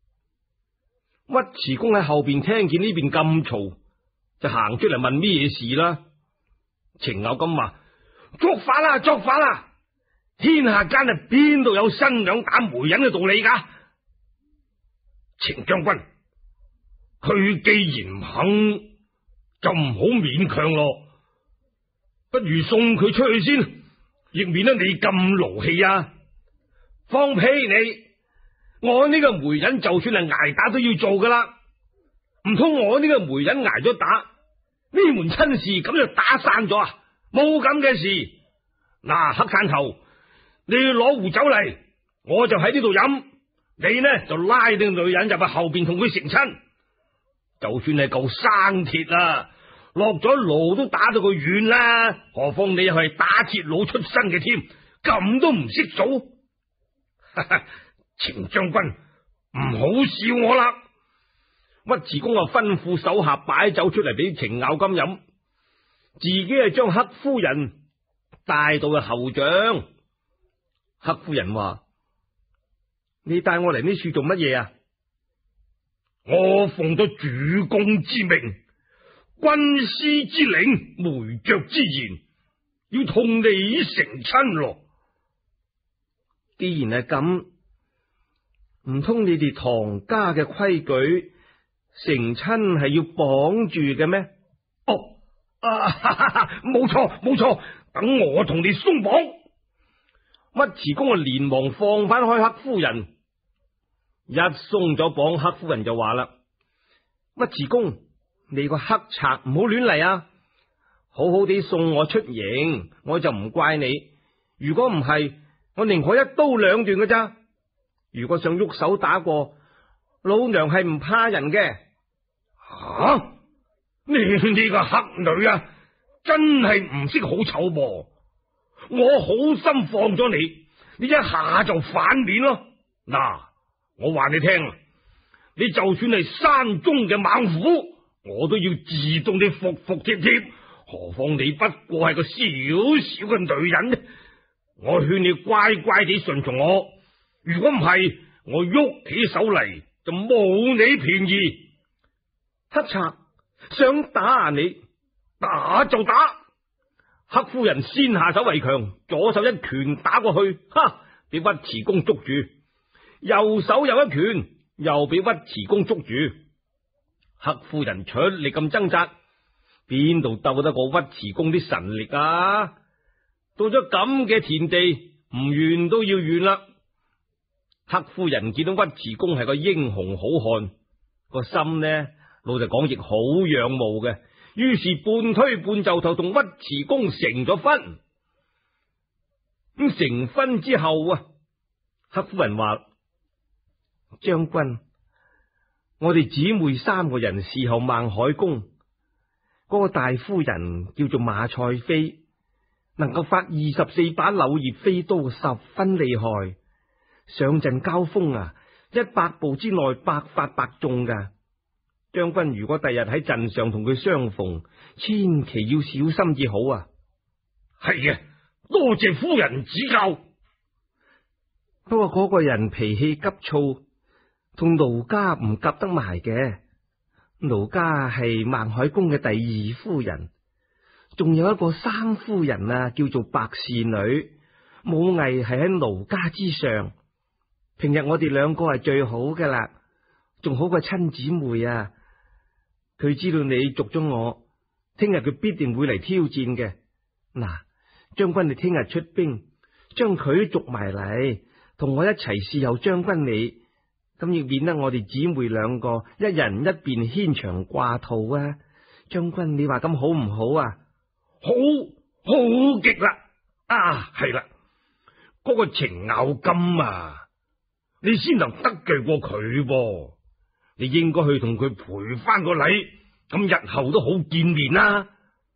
尉遲恭喺後邊聽見呢邊咁嘈，就行出嚟問咩事啦。程咬金話：作反啦，作反啦！天下間啊，邊度有新娘打媒人嘅道理噶？程將軍，佢既然唔肯，就唔好勉強咯。不如送佢出去先，亦免得你咁勞氣啊！放屁你！我呢個媒人就算係挨打都要做噶啦，唔通我呢個媒人挨咗打，呢門親事咁就打散咗啊？冇咁嘅事。嗱，黑炭頭，你要攞壺酒嚟，我就喺呢度飲。你呢就拉啲女人入去後邊同佢成親，就算係嚿生鐵啊，落咗爐都打到佢軟啦。何況你又係打鐵佬出身嘅添，咁都唔識做。程將軍唔好笑我啦！尉遲恭啊，吩咐手下擺酒出嚟俾程咬金飲，自己係將黑夫人帶到去後帳。黑夫人話：你帶我嚟呢處做乜嘢啊？我奉咗主公之命，軍師之令，媒妁之言，要同你成親咯。既然係咁，唔通你哋唐家嘅規矩，成親係要綁住嘅咩？哦，啊，冇錯冇錯，等我同你鬆綁。尉遲恭啊，連忙放翻開黑夫人，一鬆咗綁，黑夫人就話啦：尉遲恭，你個黑賊唔好亂嚟啊！好好地送我出營，我就唔怪你。如果唔係，我寧可一刀兩斷㗎咋。如果想喐手打過，老娘係唔怕人嘅。吓、啊，你呢個黑女啊，真係唔識好醜噃！我好心放咗你，你一下就反面咯。嗱，我話你聽，你就算係山中嘅猛虎，我都要自動地服服帖帖。何況你不過係個小小嘅女人，我勸你乖乖地順從我。如果唔係，我喐起手嚟就冇你便宜。黑賊想打啊你，打就打。黑夫人先下手為強，左手一拳打過去，哈，俾尉遲恭捉住；右手又一拳，又俾尉遲恭捉住。黑夫人出力咁掙扎，邊度鬥得過尉遲恭啲神力啊？到咗咁嘅田地，唔願都要願啦。黑夫人見到尉遲恭係個英雄好漢，個心呢，老實講亦好仰慕嘅。於是半推半就，就同尉遲恭成咗婚。咁成婚之後啊，黑夫人話：將軍，我哋姊妹三個人侍候孟海公，嗰個大夫人叫做馬賽飛，能夠發二十四把柳葉飛刀，十分厲害。上陣交鋒啊，一百步之內百發百中噶。將軍如果第日喺陣上同佢相逢，千祈要小心至好啊！係啊，多謝夫人指教。不過嗰個人脾氣急躁，同奴家唔夾得埋嘅。奴家係孟海公嘅第二夫人，仲有一個三夫人啊，叫做白氏女，武藝係喺奴家之上。平日我哋兩個係最好噶啦，仲好過親姊妹啊！佢知道你捉咗我，聽日佢必定會嚟挑戰嘅。嗱，將軍你聽日出兵，將佢捉埋嚟，同我一齊侍候將軍你，咁亦免得我哋姊妹兩個一人一邊牽腸掛肚啊！將軍你話咁好唔好啊？好，好極啦！啊，係啦，嗰個程咬金啊，你先能得罪過佢噃。你應該去同佢賠翻個禮，咁日後都好見面啦。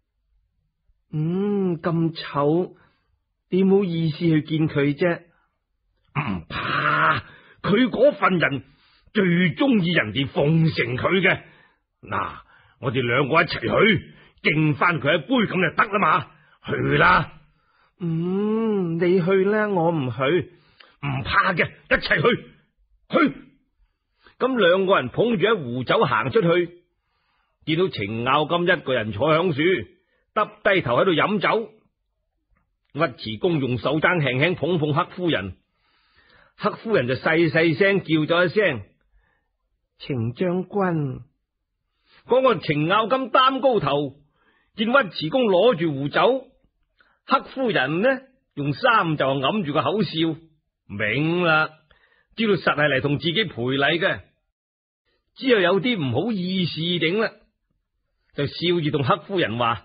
嗯，咁醜，點好意思去見佢啫？唔怕，佢嗰份人最中意人哋奉承佢嘅。嗱，我哋兩個一齊去敬翻佢一杯，咁就得啦嘛。去啦。
嗯，你去啦，我唔去。
唔怕嘅，一齊去去。咁兩個人捧住一壺酒行出去，見到程咬金一個人坐響樹，耷低頭喺度飲酒。尉遲恭用手踭輕輕捧捧黑夫人，黑夫人就細細聲叫咗一聲
程將軍。
嗰個程咬金擔高頭，見尉遲恭攞住壺酒，黑夫人呢用衫就揞住個口笑，明啦，知道實係嚟同自己賠禮嘅，之後有啲唔好意思頂啦，就笑住同黑夫人話：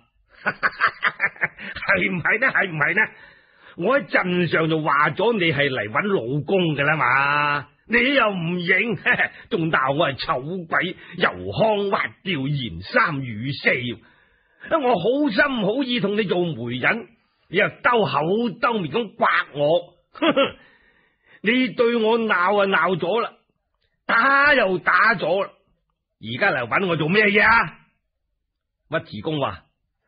係唔係呢？係唔係呢？我喺鎮上就話咗你係嚟揾老公噶啦嘛，你又唔認，仲鬧我係醜鬼，油腔滑調，言三語四。我好心好意同你做媒人，你又兜口兜面咁刮我，你對我鬧啊鬧咗啦，打又打咗啦，而家嚟揾我做咩嘢啊？尉遲恭話：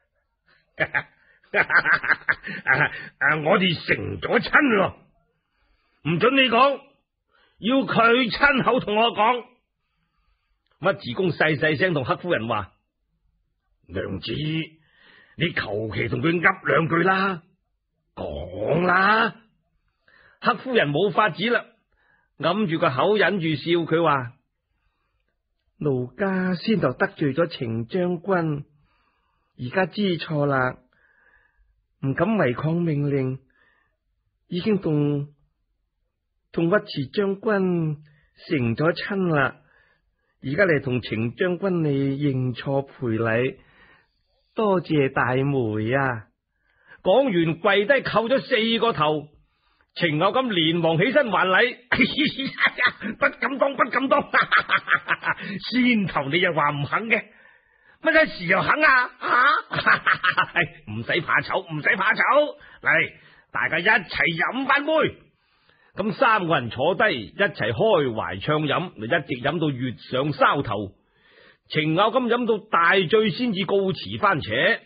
我哋成咗親咯，唔准你講，要佢親口同我講。尉遲恭細細聲同黑夫人話：娘子，你求其同佢噏兩句啦，講啦。黑夫人冇法子啦，揞住個口忍住笑，佢話：
奴家先頭得罪咗程將軍，而家知錯啦，唔敢違抗命令，已經同同尉遲將軍成咗親啦，而家嚟同程將軍你認錯賠禮，多謝大媒啊！
講完跪低叩咗四個頭，程咬金連忙起身還禮，不敢當，不敢當，先頭你又話唔肯嘅，乜嘢時又肯啊？吓，唔使怕醜，唔使怕醜，嚟，大家一齊飲翻杯。咁三個人坐低一齊開懷暢飲，就一直飲到月上梢頭。程咬金飲到大醉先至告辭翻且。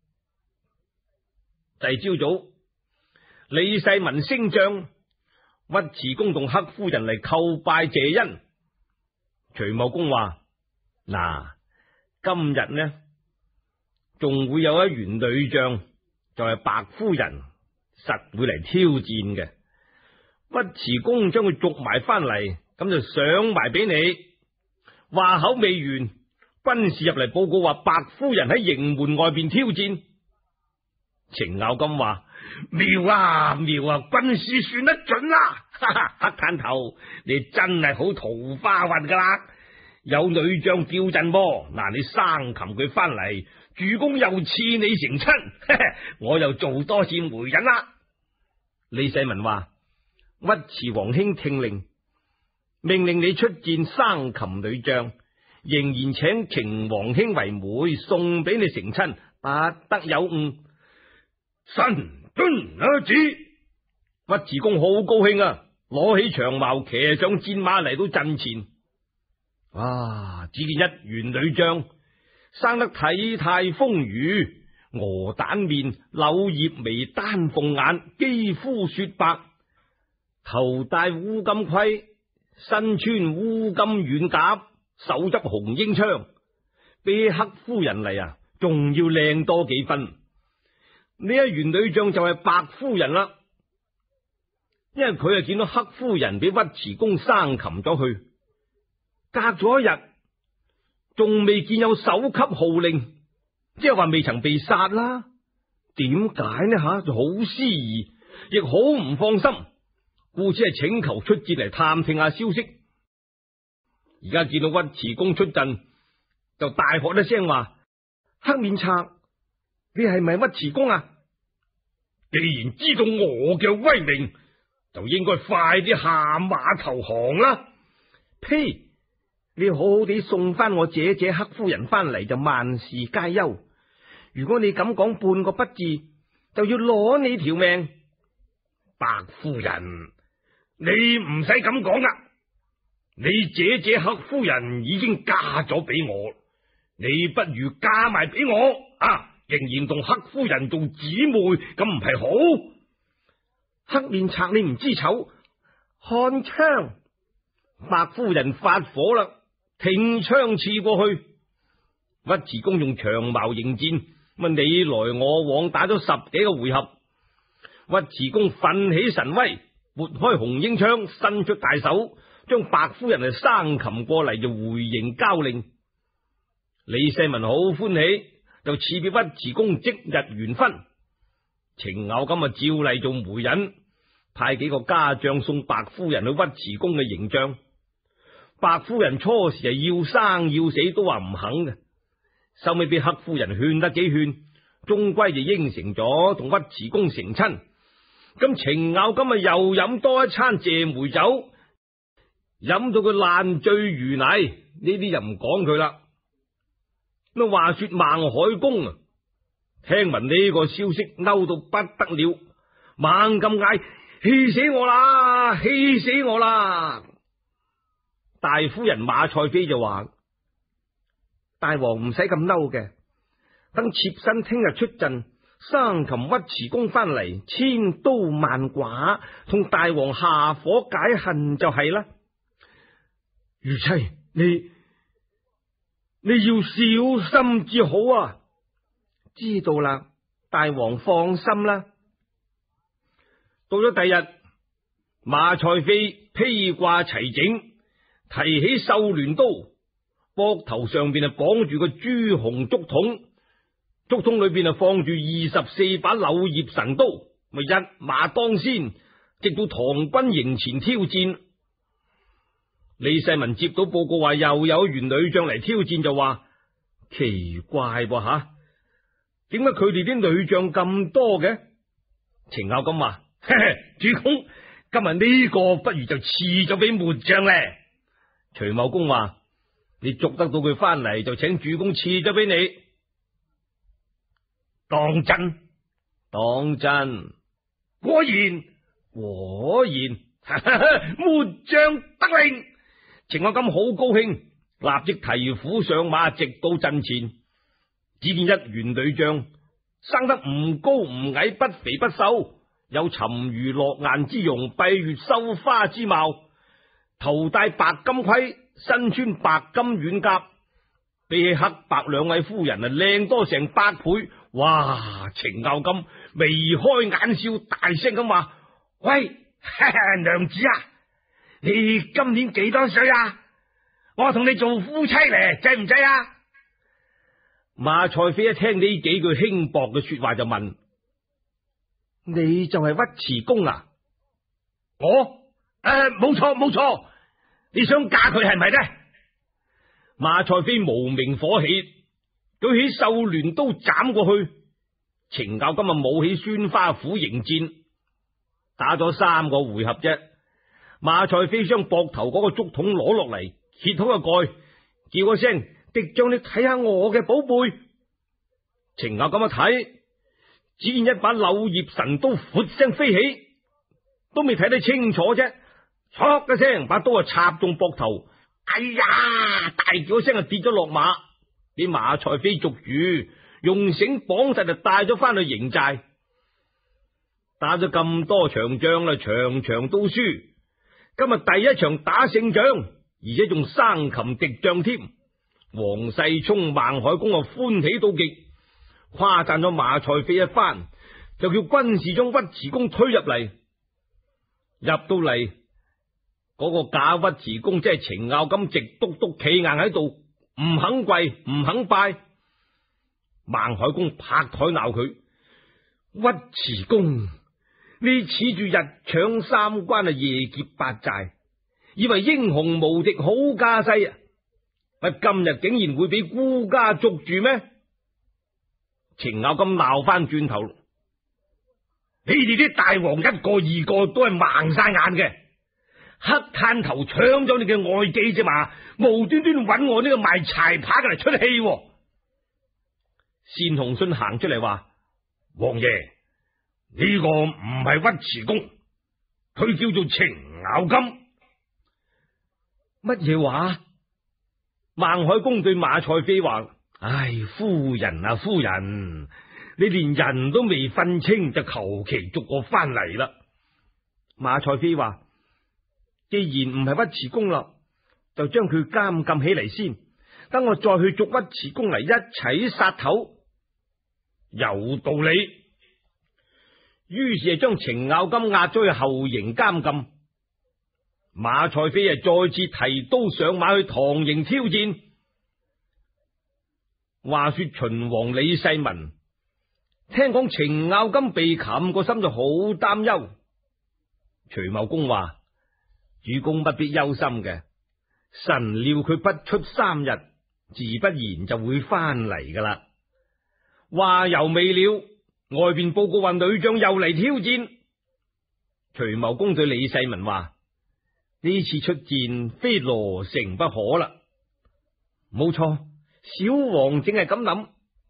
第二朝早，李世民升帳，尉遲恭同黑夫人嚟叩拜謝恩。徐茂公話：嗱，今日呢仲會有一員女將，就係、是、白夫人，實會嚟挑戰嘅。尉遲恭將佢捉埋翻嚟，咁就上埋俾你。話口未完，軍士入嚟報告話白夫人喺營門外邊挑戰。程咬金話：妙啊妙啊，軍士算得準啦！哈哈，黑炭頭，你真係好桃花運噶啦！有女將叫陣噃，嗱，你生擒佢翻嚟，主公又賜你成親，我又做多次媒人啦。李世民話：尉遲王兄聽令，命令你出戰生擒女將，仍然請程王兄為媒，送俾你成親，不得有誤。臣遵阿旨。尉遲恭好高興啊，攞起長矛，騎上戰馬嚟到陣前。哇！只見一員女將，生得體態豐腴，鵝蛋面，柳葉眉，丹鳳眼，肌膚雪白，頭戴烏金盔，身穿烏金軟甲，手執紅纓槍，比黑夫人嚟啊，仲要靚多幾分。呢一員女將就係白夫人啦，因為佢啊見到黑夫人俾尉遲恭生擒咗去，隔咗一日仲未見有首級號令，即係話未曾被殺啦。點解呢吓？就好思疑，亦好唔放心，故此係請求出戰嚟探聽下消息。而家見到尉遲恭出陣，就大喝一聲話：黑面賊，你係咪尉遲恭啊？既然知道我嘅威名，就應該快啲下馬投降啦！
呸！你好好地送翻我姐姐黑夫人翻嚟，就萬事皆休。如果你咁講半個不字，就要攞你條命。
白夫人，你唔使咁講啦，你姐姐黑夫人已經嫁咗俾我，你不如嫁埋俾我啊！仍然同黑夫人做姊妹，咁唔係好？
黑面賊，你唔知醜，看槍！白夫人發火啦，停槍刺過去。尉遲恭用長矛迎戰，咁你來我往打咗十幾個回合。尉遲恭奮起神威，撥開紅纓槍，伸出大手，將白夫人係生擒過嚟，就回迎交令。李世民好歡喜，就賜俾尉遲恭即日元勳。程咬金啊，照例做媒人，派幾個家將送白夫人去尉遲恭嘅營帳。白夫人初時係要生要死都話唔肯嘅，收尾俾黑夫人勸得幾勸，終歸就應承咗同尉遲恭成親。咁程咬金啊又飲多一餐謝梅酒，飲到佢爛醉如泥，呢啲就唔講佢啦。咁話說孟海公啊，聽聞呢個消息嬲到不得了，猛咁嗌：氣死我啦！氣死我啦！大夫人馬賽妃就話：大王唔使咁嬲嘅，等妾身聽日出陣，生擒尉遲恭翻嚟，千刀萬剮，同大王下火解恨就係啦。如妻，你你要小心至好啊！知道啦，大王放心啦。到咗第日，馬賽妃披掛齊整，提起繡鸞刀，膊頭上邊啊綁住個朱紅竹筒，竹筒裏邊啊放住二十四把柳葉神刀，咪一馬當先，直到唐軍營前挑戰。李世民接到報告話又有員女將嚟挑戰，就話奇怪噃吓，點解佢哋啲女將咁多嘅？程咬金話：主公，今日呢個不如就賜咗俾末將咧。徐茂公話：你捉得到佢翻嚟，就請主公賜咗俾你。當真？當真？果然？果然？末將得令。程咬金好高興，立即提虎上馬，直到陣前。只見一員女將，生得唔高唔矮，不肥不瘦，有沉魚落雁之容，閉月羞花之貌。頭戴白金盔，身穿白金軟甲，比起黑白兩位夫人啊，靚多成百倍。哇！程咬金眉開眼笑，大聲咁話：喂，娘子啊，你今年幾多歲啊？我同你做夫妻咧，制唔制啊？馬賽妃一聽呢幾句輕薄嘅說話，就問：你就係尉遲恭啊？我誒，冇錯冇錯。你想嫁佢係咪呢？馬賽妃無名火起，舉起繡鸞刀斬過去。程咬金啊舞起酸花斧迎戰，打咗三個回合啫。馬賽妃將膊頭嗰個竹筒攞落嚟，揭好個蓋，叫個聲：敵將，你睇下我嘅寶貝。程咬金一睇，只見一把柳葉神刀闊聲飛起，都未睇得清楚啫。唰一聲，把刀啊插中膊頭，哎呀！大叫一聲啊跌咗落馬，俾馬賽妃捉住，用繩綁實就帶咗翻去營寨。打咗咁多場仗啦，場場都輸。今日第一場打勝仗，而且仲生擒敵將添。王世充、孟海公啊歡喜到極，誇讚咗馬賽妃一番，就叫軍士將尉遲恭推入嚟。入到嚟。嗰個假尉遲恭即係程咬金，直篤篤企硬喺度，唔肯跪，唔肯拜。孟海公拍台鬧佢：尉遲恭，你恃住日搶三關啊，夜劫八寨，以為英雄無敵好架勢啊！咪今日竟然會俾孤家捉住咩？程咬金鬧翻轉頭：你哋啲大王一個二個都係盲晒眼嘅！黑炭頭搶咗你嘅外姬啫嘛，無端端揾我呢個賣柴扒嘅嚟出氣。單鴻信行出嚟話：王爺，呢個唔係尉遲恭，佢叫做程咬金。乜嘢話？孟海公對馬賽妃話：唉，夫人啊，夫人，你連人都未分清就求其捉我翻嚟啦！ 馬賽飛話：既然唔係尉遲恭啦，就將佢監禁起嚟先，等我再去捉尉遲恭嚟一齊殺頭。
有道理。
於是就將程咬金押咗去後營監禁。馬賽飛啊，再次提刀上馬去唐營挑戰。話說秦王李世民聽講程咬金被擒，個心就好擔憂。徐茂公話：主公不必憂心嘅，臣料佢不出三日，自不然就會翻嚟噶啦。話猶未了，外邊報告話女將又嚟挑戰。徐茂公對李世民話：呢次出戰非羅城不可啦。冇錯，小王正係咁諗。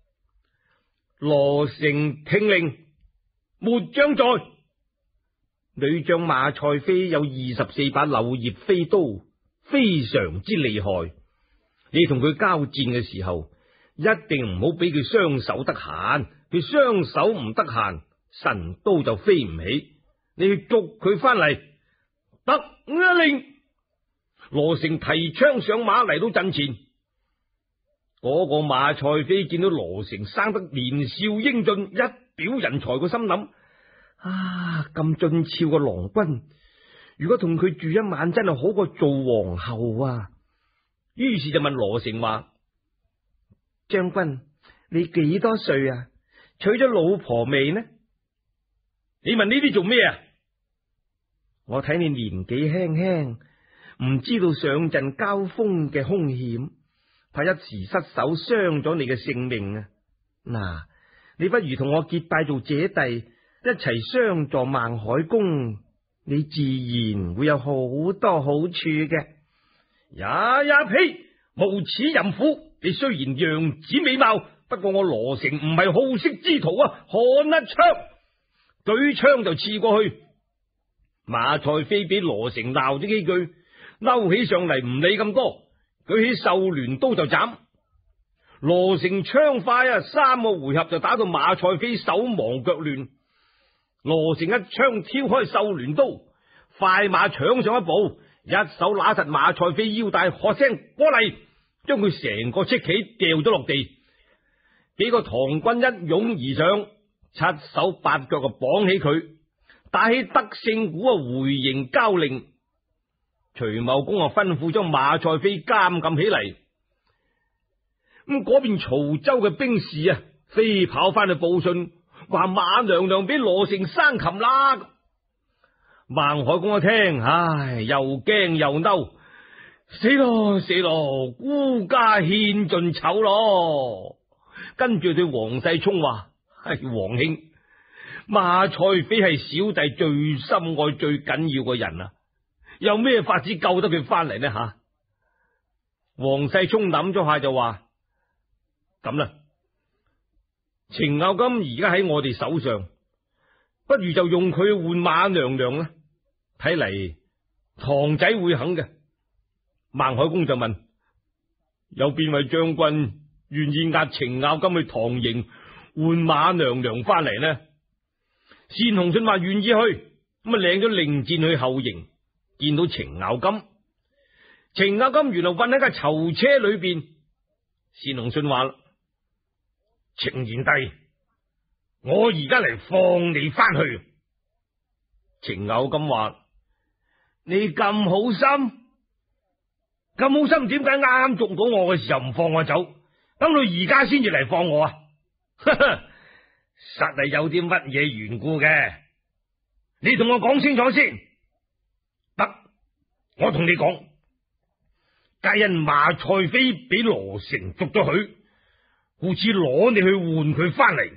羅城聽令，末將在。女將馬賽飛有二十四把柳葉飛刀，非常之厲害。你同佢交戰嘅時候，一定唔好俾佢雙手得閒。佢雙手唔得閒，神刀就飛唔起。你去捉佢翻嚟。得令。羅成提槍上馬嚟到陣前。嗰個馬賽飛見到羅成生得年少英俊，一表人才，個心諗：啊，咁俊俏個郎君，如果同佢住一晚，真係好過做皇后啊！於是就問羅成話：將軍，你幾多歲啊？娶咗老婆未呢？
你問呢啲做咩啊？
我睇你年紀輕輕，唔知道上陣交鋒嘅凶險，怕一時失手傷咗你嘅性命啊！嗱，你不如同我結拜做姐弟，一齊相助孟海公，你自然會有好多好處嘅。
呀呀呸！無恥淫婦！你雖然樣子美貌，不過我羅成唔係好色之徒啊！看一槍，舉槍就刺過去。馬賽飛俾羅成鬧咗幾句，嬲起上嚟唔理咁多，舉起繡鐮刀就斬。羅成槍快啊，三個回合就打到馬賽飛手忙腳亂。羅成一槍挑開繡鐮刀，快馬搶上一步，一手拿實馬賽飛腰帶，喝聲過嚟，將佢成個戚起掉咗落地。幾個唐軍一擁而上，七手八腳就綁起佢，打起德勝鼓啊，回營交令。徐茂公啊，吩咐將馬賽飛監禁起嚟。咁嗰邊曹州嘅兵士啊，飛跑翻去報信，話馬娘娘俾羅成生擒啦。孟海公一聽，唉，又驚又嬲，死咯死咯，孤家獻盡醜咯。跟住對黃世聰話：係黃兄，馬賽飛係小弟最深愛最緊要嘅人啊，有咩法子救得佢翻嚟呢？吓，黃世聰諗咗下就話：咁啦，程咬金而家喺我哋手上，不如就用佢換馬娘娘啦。睇嚟唐仔會肯嘅。孟海公就問：有邊位將軍願意押程咬金去唐營換馬娘娘翻嚟呢？單鴻信話願意去，咁啊領咗令箭去後營，見到程咬金。程咬金原來困喺架囚車裏邊。單鴻信話：程賢弟，我而家嚟放你翻去。程咬金話：你咁好心，咁好心，點解啱啱捉到我嘅時候唔放我走，等到而家先至嚟放我啊？呵呵，實係有啲乜嘢緣故嘅，你同我講清楚先。得，我同你講，皆因馬賽飛俾羅成捉咗佢，故此攞你去換佢翻嚟，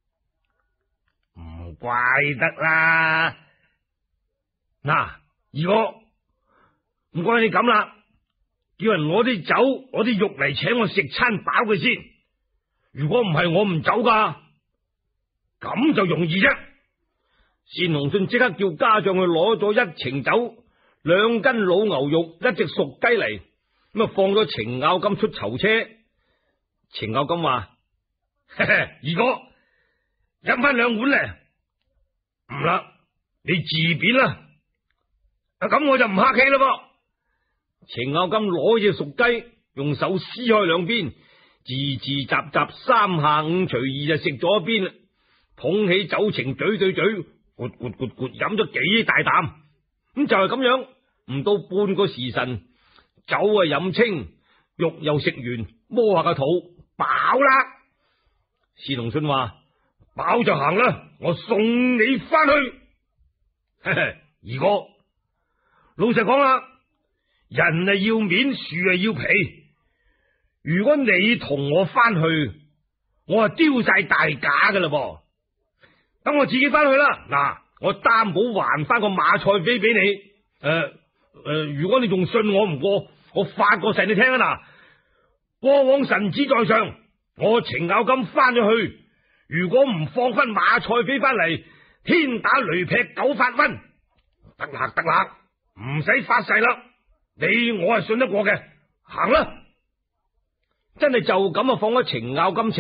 唔怪得啦。嗱，二哥，唔該你咁啦，叫人攞啲酒，攞啲肉嚟請我食餐飽佢先。如果唔係，我唔走噶。咁就容易啫。單鴻信即刻叫家將去攞咗一程酒、兩斤老牛肉、一隻熟雞嚟，咁啊放咗程咬金出囚車。程咬金話：二哥，飲翻兩碗咧。唔啦，你自便啦。
咁我就唔客氣啦噃。
程咬金攞隻熟雞，用手撕開兩邊，字字雜雜三下五除二就食咗一邊啦。捧起酒埕咀對咀，咕咕咕咕飲咗幾大啖。咁就係咁樣，唔到半個時辰，酒啊飲清，肉又食完，摸下個肚飽啦。司農信話：飽就行啦，我送你翻去。
嘿嘿，二哥，老實講啦，人係要面，樹係要皮。如果你同我翻去，我係丟晒大假噶啦噃。等我自己翻去啦。嗱，我擔保還翻個馬賽飛俾你。誒、呃、誒、呃，如果你仲信我唔過，我發個誓你聽啊！嗱，過往神旨在上，我程咬金翻咗去，如果唔放翻馬賽飛翻嚟，天打雷劈九發瘟。得啦得啦，唔使發誓啦，你我係信得過嘅，行啦。
真係就咁啊，放咗程咬金扯。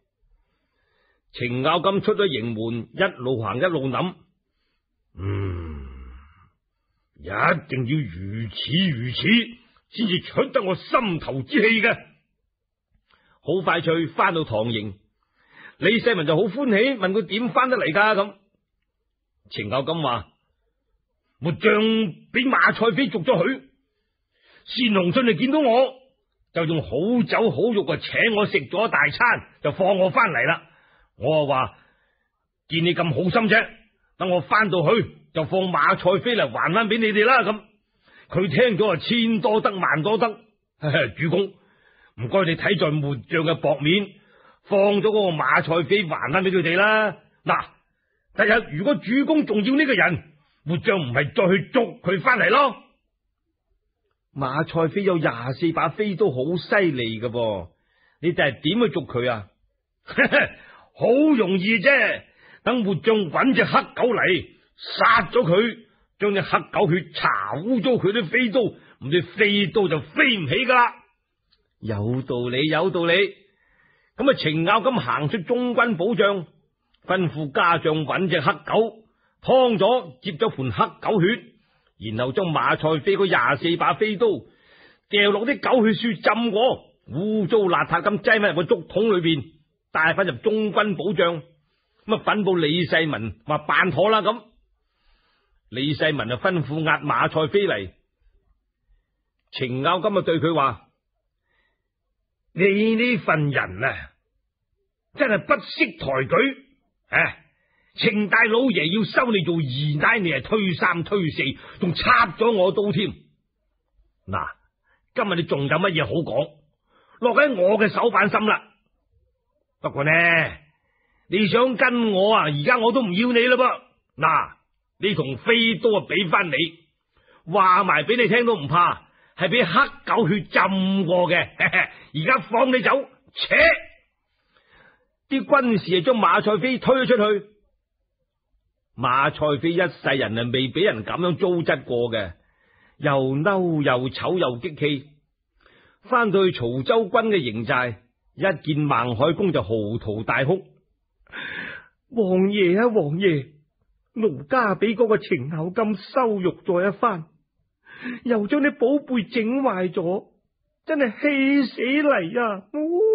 程咬金出咗營門，一路行一路諗，
嗯，一定要如此如此，先至出得我心頭之氣嘅。
好快脆翻到唐營，李世民就好歡喜，問佢點翻得嚟噶咁。程咬金話：
末將俾馬賽飛續咗許，單鴻信就見到我，就用好酒好肉啊請我食咗大餐，就放我翻嚟啦。我啊話見你咁好心啫，等我翻到去就放馬賽飛嚟還翻俾你哋啦。咁佢聽咗啊，千多得萬多得，嘿嘿，主公唔該你睇在末將嘅薄面，放咗嗰個馬賽飛還翻俾佢哋啦。嗱，第日如果主公仲要呢個人，末將唔係再去捉佢翻嚟咯。
馬賽飛有廿四把飛刀，好犀利噶噃，你哋係點去捉佢啊？
好容易啫，等末將揾隻黑狗嚟殺咗佢，將隻黑狗血搽污糟佢啲飛刀，咁啲飛刀就飛唔起噶啦。
有道理，有道理。咁啊，程咬金行出中軍保障，吩咐家將揾隻黑狗，劏咗接咗盤黑狗血，然後將馬賽飛嗰廿四把飛刀掉落啲狗血書浸過，污糟邋遢咁擠翻入個竹筒裏邊，帶翻入中軍保障。咁啊，稟報李世民話辦妥啦。咁李世民就吩咐押馬賽飛嚟。程咬金啊對佢話：
你呢份人啊，真係不識抬舉啊！程大老爺要收你做二奶，你係推三推四，仲插咗我刀添。嗱，今日你仲有乜嘢好講？落喺我嘅手板心啦。不過呢，你想跟我啊，而家我都唔要你啦噃。嗱，呢同飛刀啊俾翻你，話埋俾你聽都唔怕，係俾黑狗血浸過嘅。而家放你走，扯！啲軍士啊將馬賽飛推咗出去。馬賽飛一世人啊未俾人咁樣糟質過嘅，又嬲又醜又激氣。翻到去曹州軍嘅營寨，一見孟海公就嚎啕大哭：
王爺啊，王爺，奴家俾嗰個程咬金羞辱咗一番，又將啲寶貝整壞咗，真係氣死嚟啊！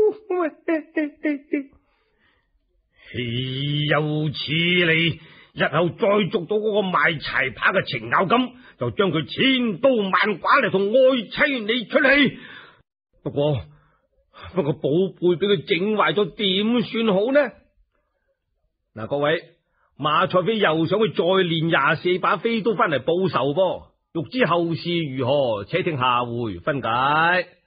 豈有此理！日後再捉到嗰個賣柴扒嘅程咬金，就將佢千刀萬剮嚟同愛妻你出氣。不過不過寶貝俾佢整壞咗，點算好呢？
嗱，各位，馬賽飛又想去再練廿四把飛刀翻嚟報仇噃，欲知後事如何，且聽下回分解。